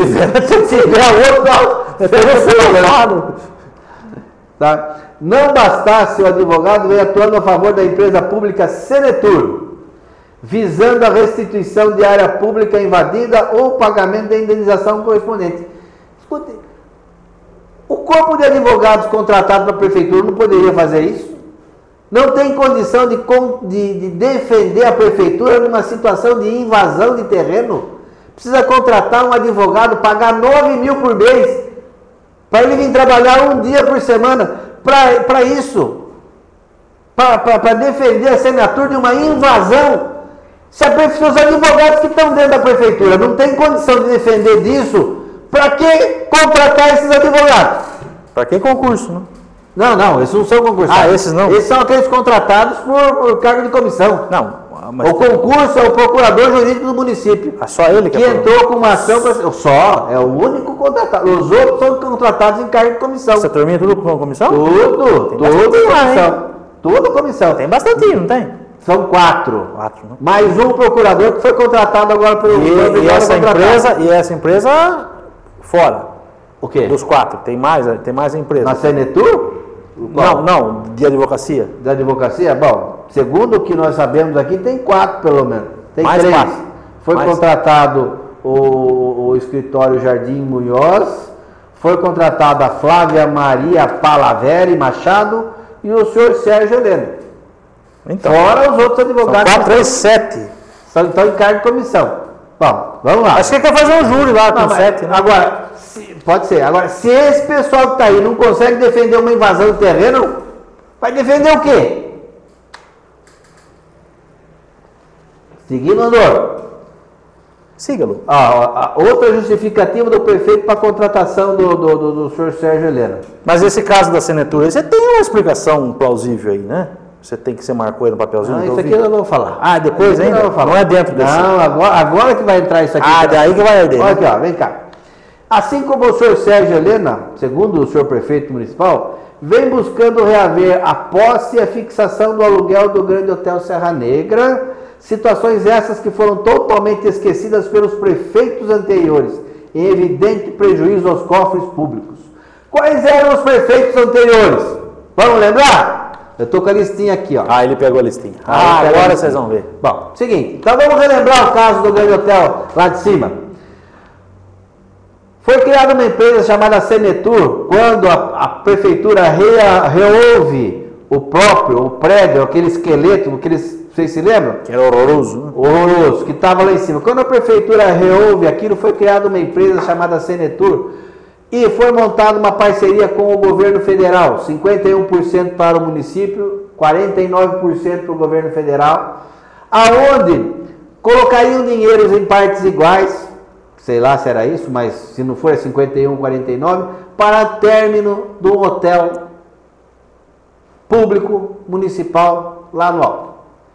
outro, tá? Não bastasse o advogado veio atuando a favor da empresa pública Senetur, visando a restituição de área pública invadida ou pagamento da indenização correspondente. Escute, o corpo de advogados contratado pela prefeitura não poderia fazer isso? Não tem condição de defender a prefeitura numa situação de invasão de terreno? Precisa contratar um advogado, pagar 9 mil por mês, para ele vir trabalhar um dia por semana, para isso, para defender a Senatur de uma invasão. Se os advogados que estão dentro da prefeitura não têm condição de defender disso, para que contratar esses advogados? Para que concurso, né? Não, esses não são concursados. Esses não? Esses são aqueles contratados por cargo de comissão. Não, mas o concurso é o procurador jurídico do município. Só ele que entrou com uma ação só, é o único contratado. Os outros são contratados em cargo de comissão. Essa turminha tudo com comissão? Tudo comissão. Tudo comissão. Tem bastante, não tem? São 4. Né? Mais um procurador que foi contratado agora pelo e essa empresa fora. O quê? Dos 4. Tem mais empresa. Na Senetur? Não, de advocacia. De advocacia? Bom, segundo o que nós sabemos aqui, tem 4 pelo menos. Tem mais 3. 4. Foi contratado o escritório Jardim Munhoz, foi contratada a Flávia Maria Palaveri Machado e o senhor Sérgio Heleno. Então, fora os outros advogados. 4, 3, 7. Estão em cargo de comissão. Bom, vamos lá. Acho que ele quer fazer um júri lá com 7, né? Agora, pode ser. Agora, se esse pessoal que está aí não consegue defender uma invasão do terreno, vai defender o quê? Seguindo, Andor. Siga-lo. Outra justificativa do prefeito para a contratação do senhor Sérgio Heleno. Mas esse caso da Senetur, você tem uma explicação plausível aí, né? Você tem que você marcou aí no papelzinho. Não, isso aqui eu não vou falar. Depois ainda? Não é dentro desse. Não, agora que vai entrar isso aqui. Daí que vai arder. Olha aqui, vem cá. Assim como o senhor Sérgio Helena, segundo o senhor prefeito municipal, vem buscando reaver a posse e a fixação do aluguel do Grande Hotel Serra Negra, situações essas que foram totalmente esquecidas pelos prefeitos anteriores, em evidente prejuízo aos cofres públicos. Quais eram os prefeitos anteriores? Vamos lembrar? Eu estou com a listinha aqui, ó. Ele pegou a listinha. Agora vocês vão ver. Bom, seguinte, então vamos relembrar o caso do Grande Hotel lá de cima. Foi criada uma empresa chamada Senetur, quando a prefeitura reouve o prédio, aquele esqueleto, vocês se lembram? Que era horroroso, né? Horroroso, que estava lá em cima. Quando a prefeitura reouve aquilo, foi criada uma empresa chamada Senetur e foi montada uma parceria com o governo federal, 51% para o município, 49% para o governo federal, aonde colocariam dinheiros em partes iguais, sei lá se era isso, mas se não for é 51, 49, para término do hotel público municipal lá no alto.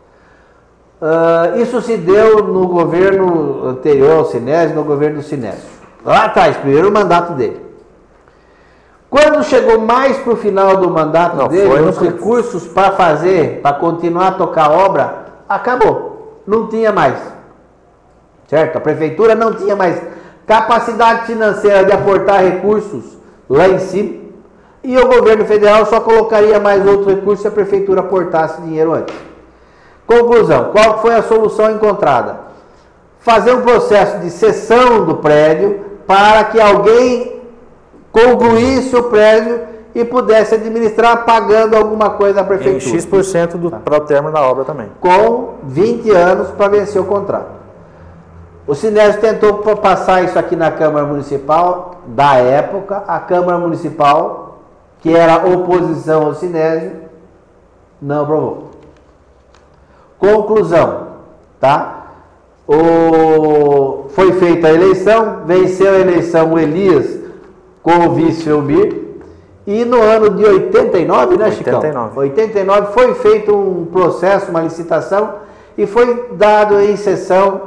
Isso se deu no governo anterior ao Sinésio, no governo do Sinésio. Lá atrás, primeiro mandato dele. Quando chegou mais para o final do mandato dele, os recursos para continuar a tocar a obra, acabou. Não tinha mais. Certo? A prefeitura não tinha mais capacidade financeira de aportar recursos lá em cima. E o governo federal só colocaria mais outro recurso se a prefeitura aportasse dinheiro antes. Conclusão, qual foi a solução encontrada? Fazer um processo de cessão do prédio para que alguém concluísse o prédio e pudesse administrar pagando alguma coisa à prefeitura. Em X% para o término da obra também. Com 20 anos para vencer o contrato. O Sinésio tentou passar isso aqui na Câmara Municipal da época. A Câmara Municipal, que era oposição ao Sinésio, não aprovou. Conclusão, tá? Foi feita a eleição, venceu a eleição o Elias com o vice Elmir, E no ano de 89, né, Chicão? 89. 89 foi feito um processo, uma licitação, e foi dado em sessão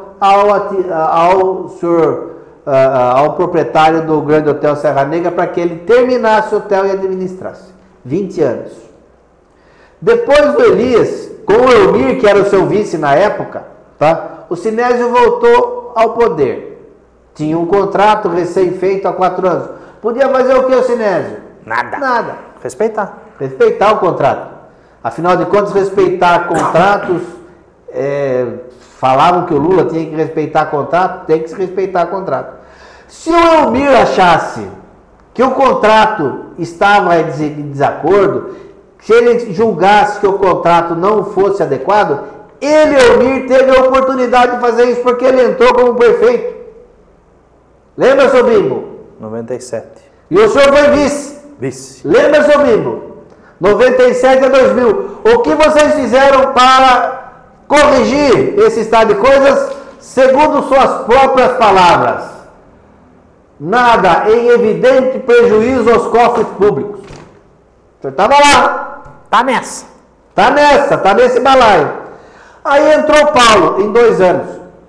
ao proprietário do Grande Hotel Serra Negra para que ele terminasse o hotel e administrasse. 20 anos. Depois do Elias, com o Elmir, que era o seu vice na época, tá? O Sinésio voltou ao poder. Tinha um contrato recém-feito há 4 anos. Podia fazer o que, o Sinésio? Nada. Respeitar o contrato. Afinal de contas, respeitar contratos, falavam que o Lula tinha que respeitar contrato, tem que se respeitar contrato. Se o Elmir achasse que o contrato estava em desacordo, se ele julgasse que o contrato não fosse adequado, ele, Elmir, teve a oportunidade de fazer isso porque ele entrou como prefeito. Lembra, seu Bimbo? 97. E o senhor foi vice. Lembra, seu Bimbo? 97 a 2000. O que vocês fizeram para corrigir esse estado de coisas, segundo suas próprias palavras? Nada, em evidente prejuízo aos cofres públicos. O senhor estava lá. Tá nessa. Tá nesse balaio. Aí entrou o Paulo, em 2 anos.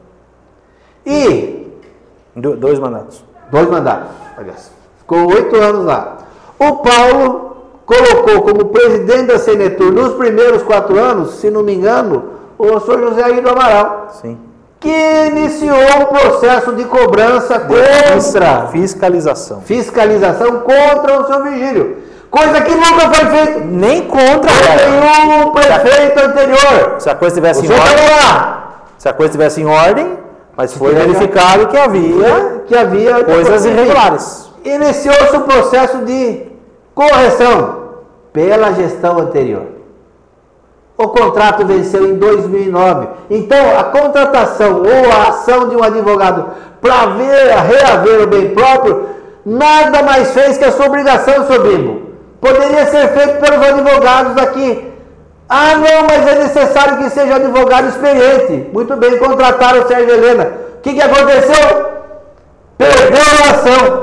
E... 2 mandatos. 2 mandatos, aliás. Ficou 8 anos lá. O Paulo colocou como presidente da Senetur, nos primeiros 4 anos, se não me engano, o senhor José Aído Amaral. Sim. Que iniciou um processo de cobrança contra... Fiscalização contra o seu Virgílio. Coisa que nunca foi feita. Nem contra nenhum prefeito anterior. Se a coisa estivesse em ordem. Se a coisa estivesse em ordem, mas foi verificado que havia coisas irregulares. Iniciou-se o processo de correção pela gestão anterior. O contrato venceu em 2009. Então, a contratação ou a ação de um advogado para reaver o bem próprio, nada mais fez que a sua obrigação, seu Bimbo. Poderia ser feito pelos advogados aqui. Ah, não, mas é necessário que seja advogado experiente. Muito bem, contrataram o Sérgio Helena. O que aconteceu? Perdeu a ação.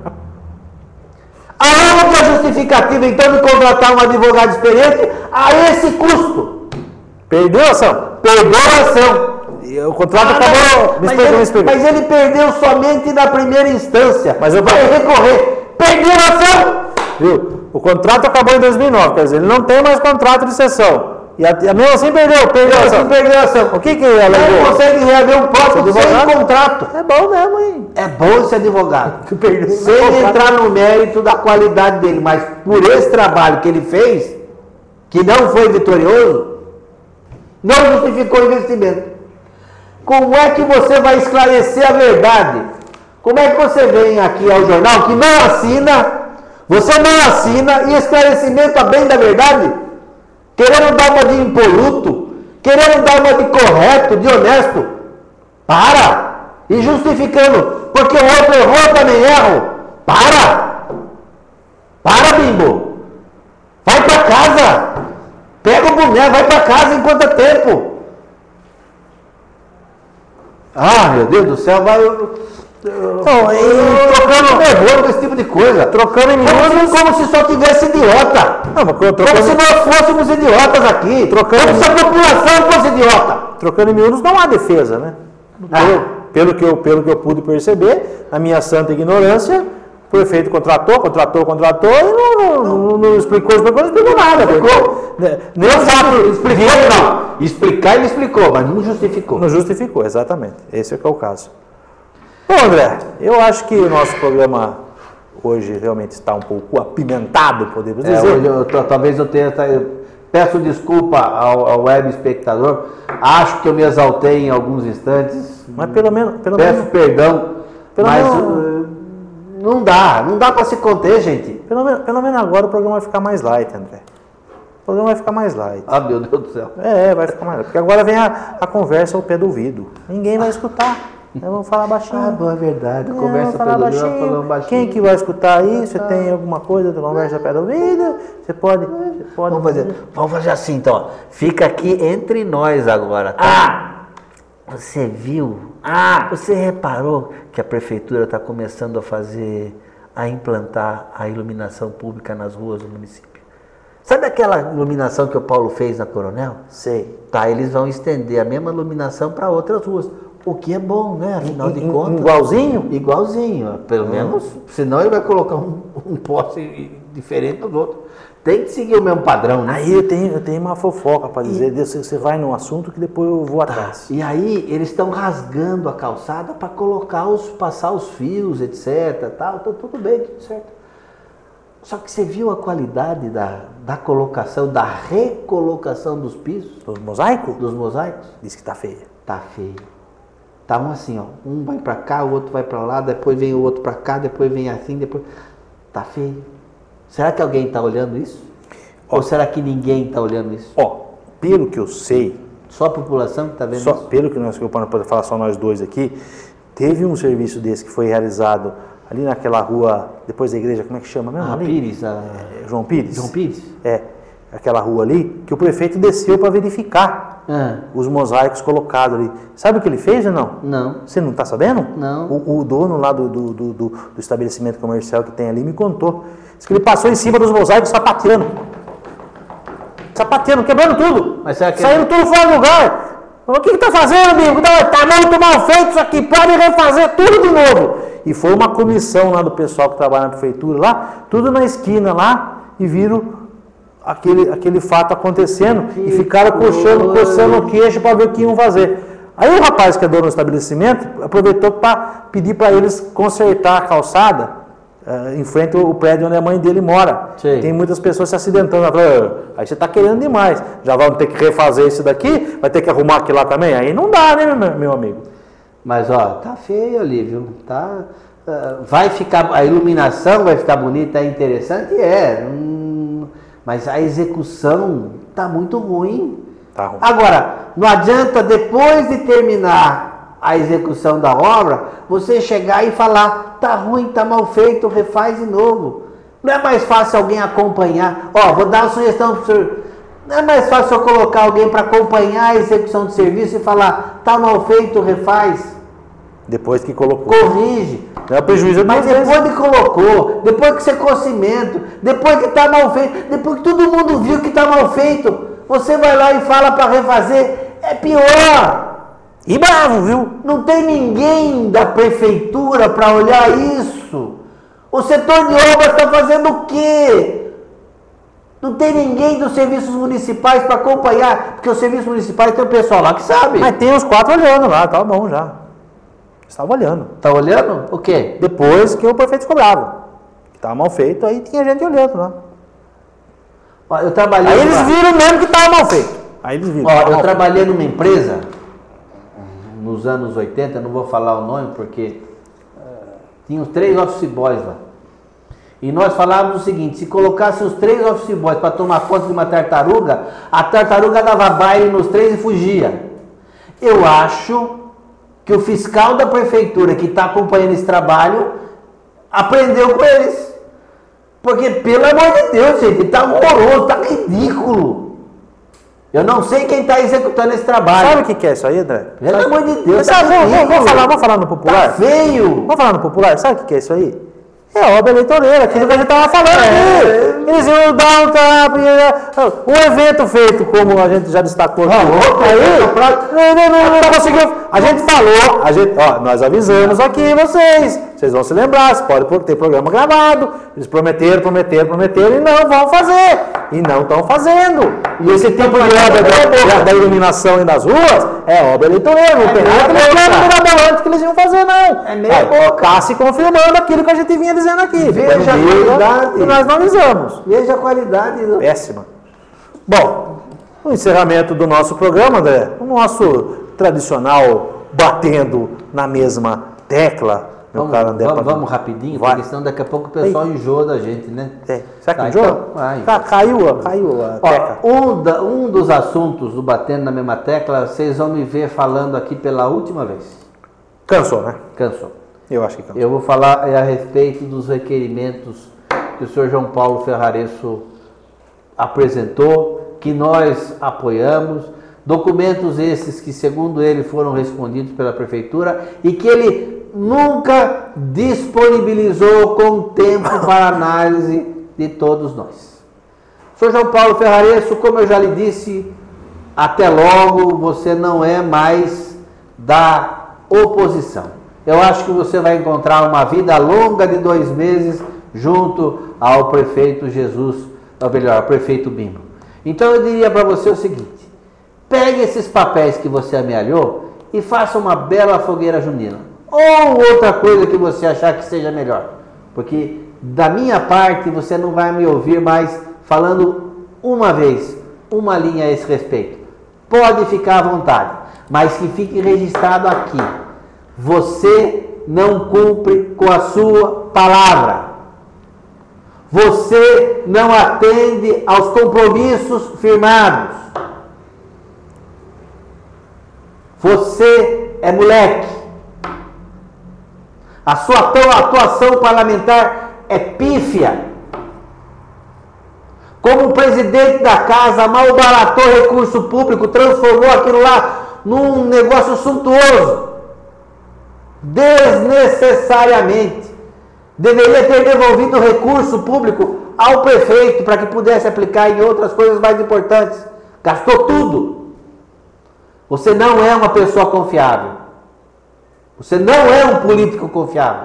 A única justificativa, então, de contratar um advogado experiente a esse custo. Perdeu a ação. E o contrato acabou. Mas ele perdeu somente na primeira instância. Mas eu vai recorrer. Perdeu a ação. Viu? O contrato acabou em 2009, quer dizer, ele não tem mais contrato de cessão. E mesmo assim perdeu a ação. O que ele alegou? Ele consegue reaver um próprio sem contrato. É bom mesmo, hein? É bom esse advogado. Sem entrar no mérito da qualidade dele, mas por esse trabalho que ele fez, que não foi vitorioso, não justificou o investimento. Como é que você vai esclarecer a verdade? Como é que você vem aqui ao jornal que não assina, você não assina, e esclarecimento a bem da verdade? Querendo dar uma de impoluto, querendo dar uma de correto, de honesto. Para! E justificando, porque o outro errou, eu também erro. Para, Bimbo! Vai para casa! Pega o boneco, vai para casa enquanto é tempo. Ah, meu Deus do céu, vai... trocando nervoso com esse tipo de coisa. Trocando em miúdos como se só tivesse idiota. Como se nós fôssemos idiotas aqui. Como se a população fosse idiota. Trocando em miúdos não há defesa, né? Pelo que eu pude perceber, na minha santa ignorância, o prefeito contratou e não explicou nada. Nem o fato explicar ele explicou, mas não justificou. Não justificou, exatamente. Esse é que é o caso. Bom, André, eu acho que o nosso programa hoje realmente está um pouco apimentado, podemos dizer. Talvez eu tenha... Peço desculpa ao web espectador, acho que eu me exaltei em alguns instantes. Mas pelo menos peço perdão, não dá para se conter, gente. Pelo menos agora o programa vai ficar mais light, André. O programa vai ficar mais light. Ah, meu Deus do céu. Vai ficar mais light. Porque agora vem a conversa ao pé do ouvido. Ninguém vai escutar. Vamos falar baixinho. Ah, boa verdade. Conversa pé do ouvido, falando baixinho. Quem que vai escutar isso? Você tem alguma coisa de conversa pé do ouvido? Você pode Vamos fazer assim, então. Fica aqui entre nós agora, tá? Você viu? Você reparou que a prefeitura está começando a fazer a implantar a iluminação pública nas ruas do município. Sabe aquela iluminação que o Paulo fez na Coronel? Sei. Tá, eles vão estender a mesma iluminação para outras ruas. O que é bom, né? Afinal de contas. Igualzinho? Igualzinho. Pelo menos, senão ele vai colocar um poste diferente do outro. Tem que seguir o mesmo padrão, né? Aí eu tenho uma fofoca para dizer. Você vai no assunto que depois eu vou atrás. E aí eles estão rasgando a calçada para passar os fios, etc. Tal, tudo bem, tudo certo. Só que você viu a qualidade da colocação, da recolocação dos pisos? Dos mosaicos? Dos mosaicos? Diz que tá feia. Tá feio. Tá assim, ó. Um vai para cá, o outro vai para lá, depois vem o outro para cá, depois vem assim, depois... Tá feio. Será que alguém tá olhando isso? Ou será que ninguém tá olhando isso? Pelo que eu sei... Só a população que tá vendo isso? Pelo que nós podemos falar só nós dois aqui, teve um serviço desse que foi realizado ali naquela rua, depois da igreja, como é que chama mesmo? Pires. João Pires? João Pires? Aquela rua ali, que o prefeito desceu para verificar os mosaicos colocados ali. Sabe o que ele fez ou não? Não. Você não está sabendo? Não. O dono lá do estabelecimento comercial que tem ali me contou. Diz que ele passou em cima dos mosaicos sapateando, quebrando tudo. Mas será que saindo tudo fora do lugar. O que está fazendo, amigo? Está muito mal feito isso aqui, pode refazer tudo de novo. E foi uma comissão lá do pessoal que trabalha na prefeitura lá, tudo na esquina lá, e viram aquele fato acontecendo e ficaram coçando o queixo para ver o que iam fazer. Aí o rapaz que é dono do estabelecimento aproveitou para pedir para eles consertar a calçada em frente ao prédio onde a mãe dele mora. Sim. Tem muitas pessoas se acidentando. Ela falou, aí você está querendo demais. Já vamos ter que refazer isso daqui? Vai ter que arrumar aquilo lá também? Aí não dá, né, meu amigo? Mas, tá feio ali, viu? Vai ficar, a iluminação vai ficar bonita, é interessante? Mas a execução tá muito ruim. Tá ruim. Agora, não adianta, depois de terminar a execução da obra, você chegar e falar, tá ruim, tá mal feito, refaz de novo. Não é mais fácil alguém acompanhar? Vou dar uma sugestão para o senhor. Não é mais fácil eu colocar alguém para acompanhar a execução do serviço e falar, tá mal feito, refaz? Depois que colocou. Corrige. Não é prejuízo. Mas depois que colocou, depois que secou cimento, depois que tá mal feito, depois que todo mundo viu que tá mal feito, você vai lá e fala para refazer, é pior. E bravo, viu? Não tem ninguém da prefeitura para olhar isso. O setor de obras está fazendo o quê? Não tem ninguém dos serviços municipais para acompanhar, porque os serviços municipais tem o pessoal lá que sabe. Mas tem os 4 olhando lá, tá bom já. Estava olhando. Tá olhando? O quê? Depois que o prefeito ficou bravo. Que estava mal feito, aí tinha gente olhando lá. Eu trabalhei. Aí eles viram mesmo que estava mal feito. Aí eles viram. Eu trabalhei numa empresa nos anos 80, não vou falar o nome porque tinha os 3 office boys lá. E nós falávamos o seguinte, se colocasse os 3 office boys para tomar conta de uma tartaruga, a tartaruga dava baile nos 3 e fugia. Eu acho que o fiscal da prefeitura que está acompanhando esse trabalho aprendeu com eles. Porque, pelo amor de Deus, gente, está horroroso, está ridículo. Eu não sei quem está executando esse trabalho. Sabe o que é isso aí, André? Pelo amor de Deus, vamos falar no popular? Tá feio. Vamos falar no popular? Sabe o que é isso aí? É obra eleitoreira, aquilo que a gente estava falando aqui. Eles iam dar um evento feito, como a gente já destacou aqui. Não conseguiu. A gente falou, nós avisamos aqui vocês vão se lembrar, você pode ter programa gravado. Eles prometeram e não vão fazer. E não estão fazendo. E esse tipo de obra da iluminação das ruas é obra eleitoreira. Não tem nada mirabolante que eles iam fazer, não. É meia boca. Está se confirmando aquilo que a gente vinha dizendo aqui. Veja a qualidade. E nós não avisamos. Veja a qualidade. Péssima. Bom, o encerramento do nosso programa, André, o nosso tradicional batendo na mesma tecla. Vamos rapidinho, porque senão daqui a pouco o pessoal enjoa da gente, né? Será que enjoa? Então, caiu a tecla. Um dos assuntos do Batendo na Mesma Tecla, vocês vão me ver falando aqui pela última vez. Cansou, né? Cansou. Eu acho que cansou. Eu vou falar a respeito dos requerimentos que o senhor João Paulo Ferraresso apresentou, que nós apoiamos, documentos esses que, segundo ele, foram respondidos pela prefeitura e que ele nunca disponibilizou com tempo para análise de todos nós. Sr. João Paulo Ferraresso, como eu já lhe disse, até logo, você não é mais da oposição. Eu acho que você vai encontrar uma vida longa de 2 meses junto ao prefeito Jesus, ou melhor, ao prefeito Bimbo. Então eu diria para você o seguinte: pegue esses papéis que você amealhou e faça uma bela fogueira junina. Ou outra coisa que você achar que seja melhor. Porque da minha parte você não vai me ouvir mais falando uma vez, uma linha a esse respeito. Pode ficar à vontade, mas que fique registrado aqui: você não cumpre com a sua palavra. Você não atende aos compromissos firmados. Você é moleque. A sua atuação parlamentar é pífia. Como o presidente da casa malbaratou recurso público, transformou aquilo lá num negócio suntuoso. Desnecessariamente. Deveria ter devolvido o recurso público ao prefeito para que pudesse aplicar em outras coisas mais importantes. Gastou tudo. Você não é uma pessoa confiável. Você não é um político confiável.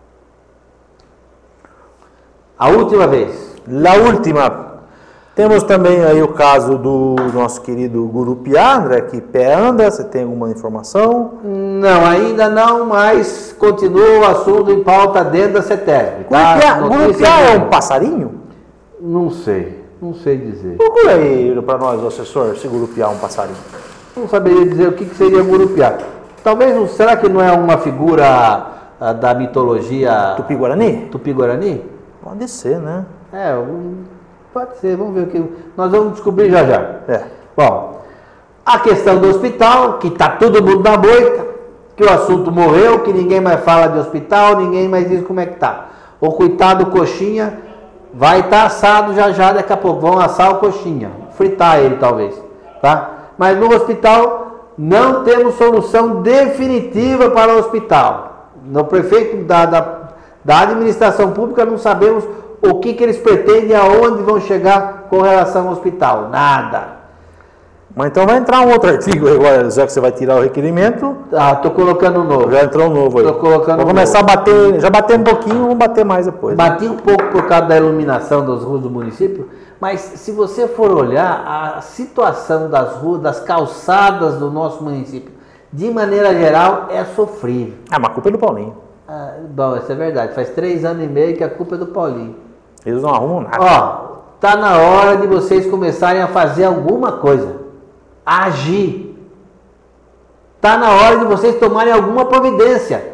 A última vez. La última. Temos também aí o caso do nosso querido Gurupiá, André, que pé anda. Você tem alguma informação? Não, ainda não, mas continua o assunto em pauta dentro da CETESB. Tá? Gurupiá é um passarinho? Não sei dizer. Procura aí para nós, o assessor, se Gurupiá é um passarinho. Não saberia dizer o que seria Gurupiá. Talvez, será que não é uma figura da mitologia Tupi-Guarani? Tupi-Guarani? Pode ser, né? Pode ser, vamos ver o que nós vamos descobrir já já. Bom, a questão do hospital, que está todo mundo na moita, que o assunto morreu, que ninguém mais fala de hospital, ninguém mais diz como é que tá. O coitado Coxinha vai estar assado já, daqui a pouco vão assar o Coxinha, fritar ele talvez, tá? Mas no hospital não temos solução definitiva para o hospital. No prefeito da administração pública não sabemos o que eles pretendem e aonde vão chegar com relação ao hospital. Nada. Mas então vai entrar um outro artigo agora, já que você vai tirar o requerimento. Tô colocando um novo. Já entrou um novo aí. Tô colocando. Vou começar a bater, já bateu um pouquinho, vamos bater mais depois. Bati um pouco por causa da iluminação das ruas do município, mas se você for olhar a situação das ruas, das calçadas do nosso município, de maneira geral, é sofrível. Mas a culpa é do Paulinho. Bom, isso é verdade. Faz 3 anos e meio que a culpa é do Paulinho. Eles não arrumam nada. Tá na hora de vocês começarem a fazer alguma coisa. Agir. Tá na hora de vocês tomarem alguma providência.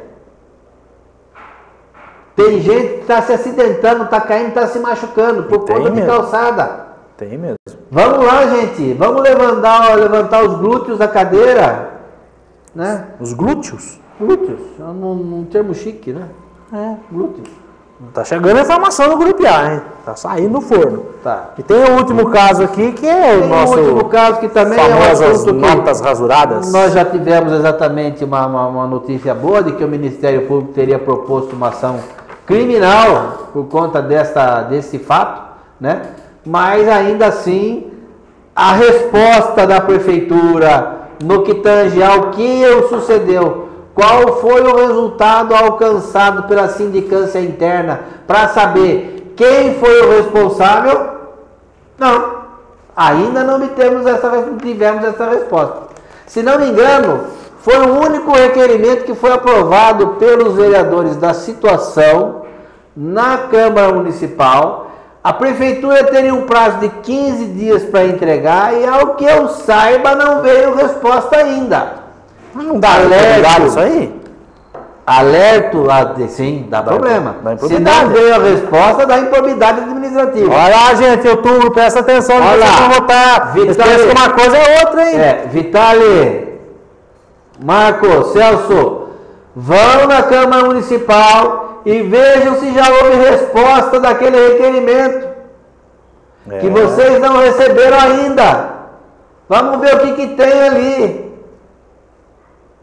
Tem gente que está se acidentando, está caindo, está se machucando por conta de calçada. Tem mesmo. Vamos lá, gente. Vamos levantar os glúteos da cadeira. Né? Os glúteos? Glúteos. É um termo chique, né? Glúteos. Tá chegando a informação do Gurupiá, hein? Tá saindo do forno. Tá. E tem o último caso aqui, que é o nosso último caso que também é um assunto notas rasuradas. Nós já tivemos exatamente uma notícia boa de que o Ministério Público teria proposto uma ação criminal por conta desse fato, né? Mas ainda assim, a resposta da Prefeitura no que tange ao que sucedeu, qual foi o resultado alcançado pela sindicância interna para saber quem foi o responsável? Não, ainda não tivemos essa resposta. Se não me engano, foi o único requerimento que foi aprovado pelos vereadores da situação na Câmara Municipal. A Prefeitura teria um prazo de 15 dias para entregar e, ao que eu saiba, não veio resposta ainda. Não dá alerta isso aí? Alerto, sim, dá problema. Se não veio a resposta, dá improbidade administrativa. Olha lá, gente, outubro, presta atenção. Olha lá, votar. Vitali, uma coisa é outra, hein? Vitali, Marco, Celso, vão na Câmara Municipal e vejam se já houve resposta daquele requerimento que vocês não receberam ainda. Vamos ver o que tem ali.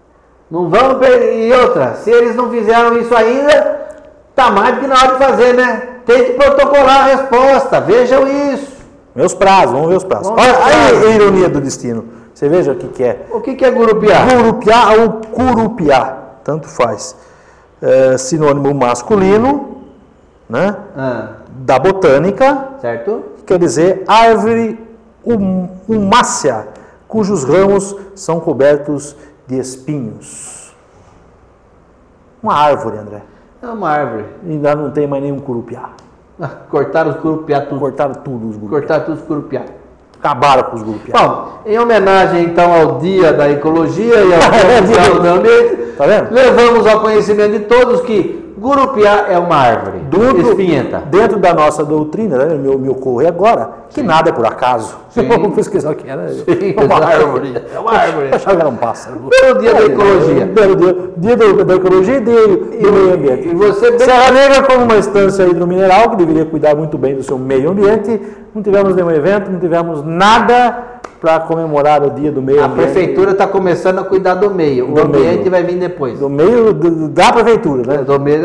Não vamos perder. E outra, se eles não fizeram isso ainda, tá mais do que na hora de fazer, né? Tem que protocolar a resposta, vejam isso. Meus prazos, vamos ver os prazos. Olha aí a ironia do destino. Você veja o que é. O que é gurupiá? Gurupiá ou curupiá, tanto faz. Sinônimo masculino, né? Da botânica, certo? Quer dizer árvore umácea, cujos ramos são cobertos de espinhos. Uma árvore, André. É uma árvore. Ainda não tem mais nenhum curupiá. Cortaram os curupiá tudo. Cortaram tudo os curupiá. Cortaram tudo os curupiá. Acabaram com os curupiá. Bom, em homenagem então ao Dia da Ecologia e ao Dia do Meio Ambiente, tá vendo? Levamos ao conhecimento de todos que gurupiá é uma árvore espinhenta. Dentro da nossa doutrina, né, me ocorre agora, que nada é por acaso. Vamos pesquisar o que era. É uma árvore. É uma árvore. Eu achava que era um pássaro. Pelo Dia da Ecologia. Dia da Ecologia e do meio ambiente. E você Serra Negra, como uma instância hidromineral que deveria cuidar muito bem do seu meio ambiente, não tivemos nenhum evento, não tivemos nada para comemorar o dia do meio ambiente. A prefeitura está começando a cuidar do meio. O ambiente vai vir depois. Do meio da prefeitura, né? Do meio.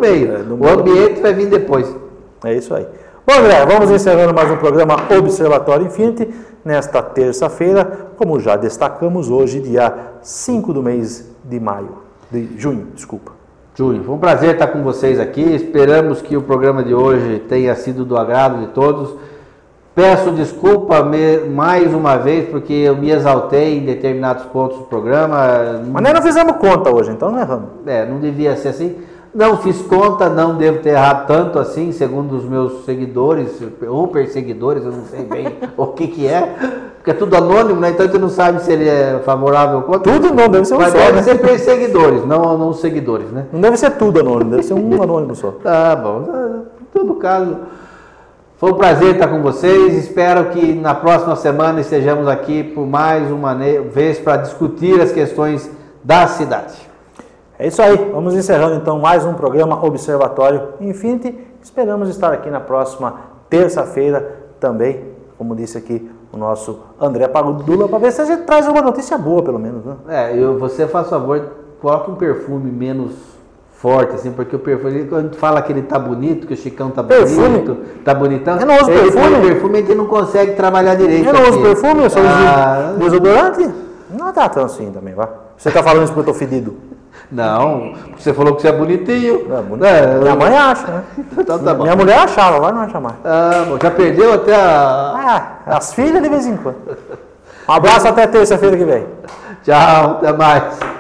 O ambiente vai vir depois. É isso aí. Bom, André, vamos encerrando mais um programa Observatório Infinity nesta terça-feira, como já destacamos hoje, dia 5 do mês de junho, desculpa. Junho. Foi um prazer estar com vocês aqui. Esperamos que o programa de hoje tenha sido do agrado de todos. Peço desculpa mais uma vez, porque eu me exaltei em determinados pontos do programa. Mas nós não fizemos conta hoje, então não erramos. Não devia ser assim. Não fiz conta, não devo ter errado tanto assim, segundo os meus seguidores, ou perseguidores, eu não sei bem o que é. Porque é tudo anônimo, né? Então a gente não sabe se ele é favorável ou contra. Tudo não, deve ser um Mas só, deve né? ser perseguidores, não seguidores, né? Não deve ser tudo anônimo, deve ser um anônimo só. Tá bom. Em todo caso... Foi um prazer estar com vocês, espero que na próxima semana estejamos aqui por mais uma vez para discutir as questões da cidade. É isso aí, vamos encerrando então mais um programa Observatório Infinity. Esperamos estar aqui na próxima terça-feira também, como disse aqui o nosso André Pagudula, para ver se a gente traz uma notícia boa pelo menos, né? Você faz favor, coloque um perfume menos... forte, assim, porque o perfume, quando a gente fala que ele tá bonito, que o Chicão tá bonito, tá bonitão. Eu não uso perfume. Perfume a gente não consegue trabalhar direito. Eu não uso perfume, eu só uso desodorante. Não tá tão assim também, vá. Você tá falando isso porque eu tô fedido? Não, você falou que você é bonitinho. Minha mãe acha, né? Então tá bom. Minha mulher achava, vai não acha mais. Já perdeu até as filhas de vez em quando. Um abraço até terça-feira que vem. Tchau, até mais.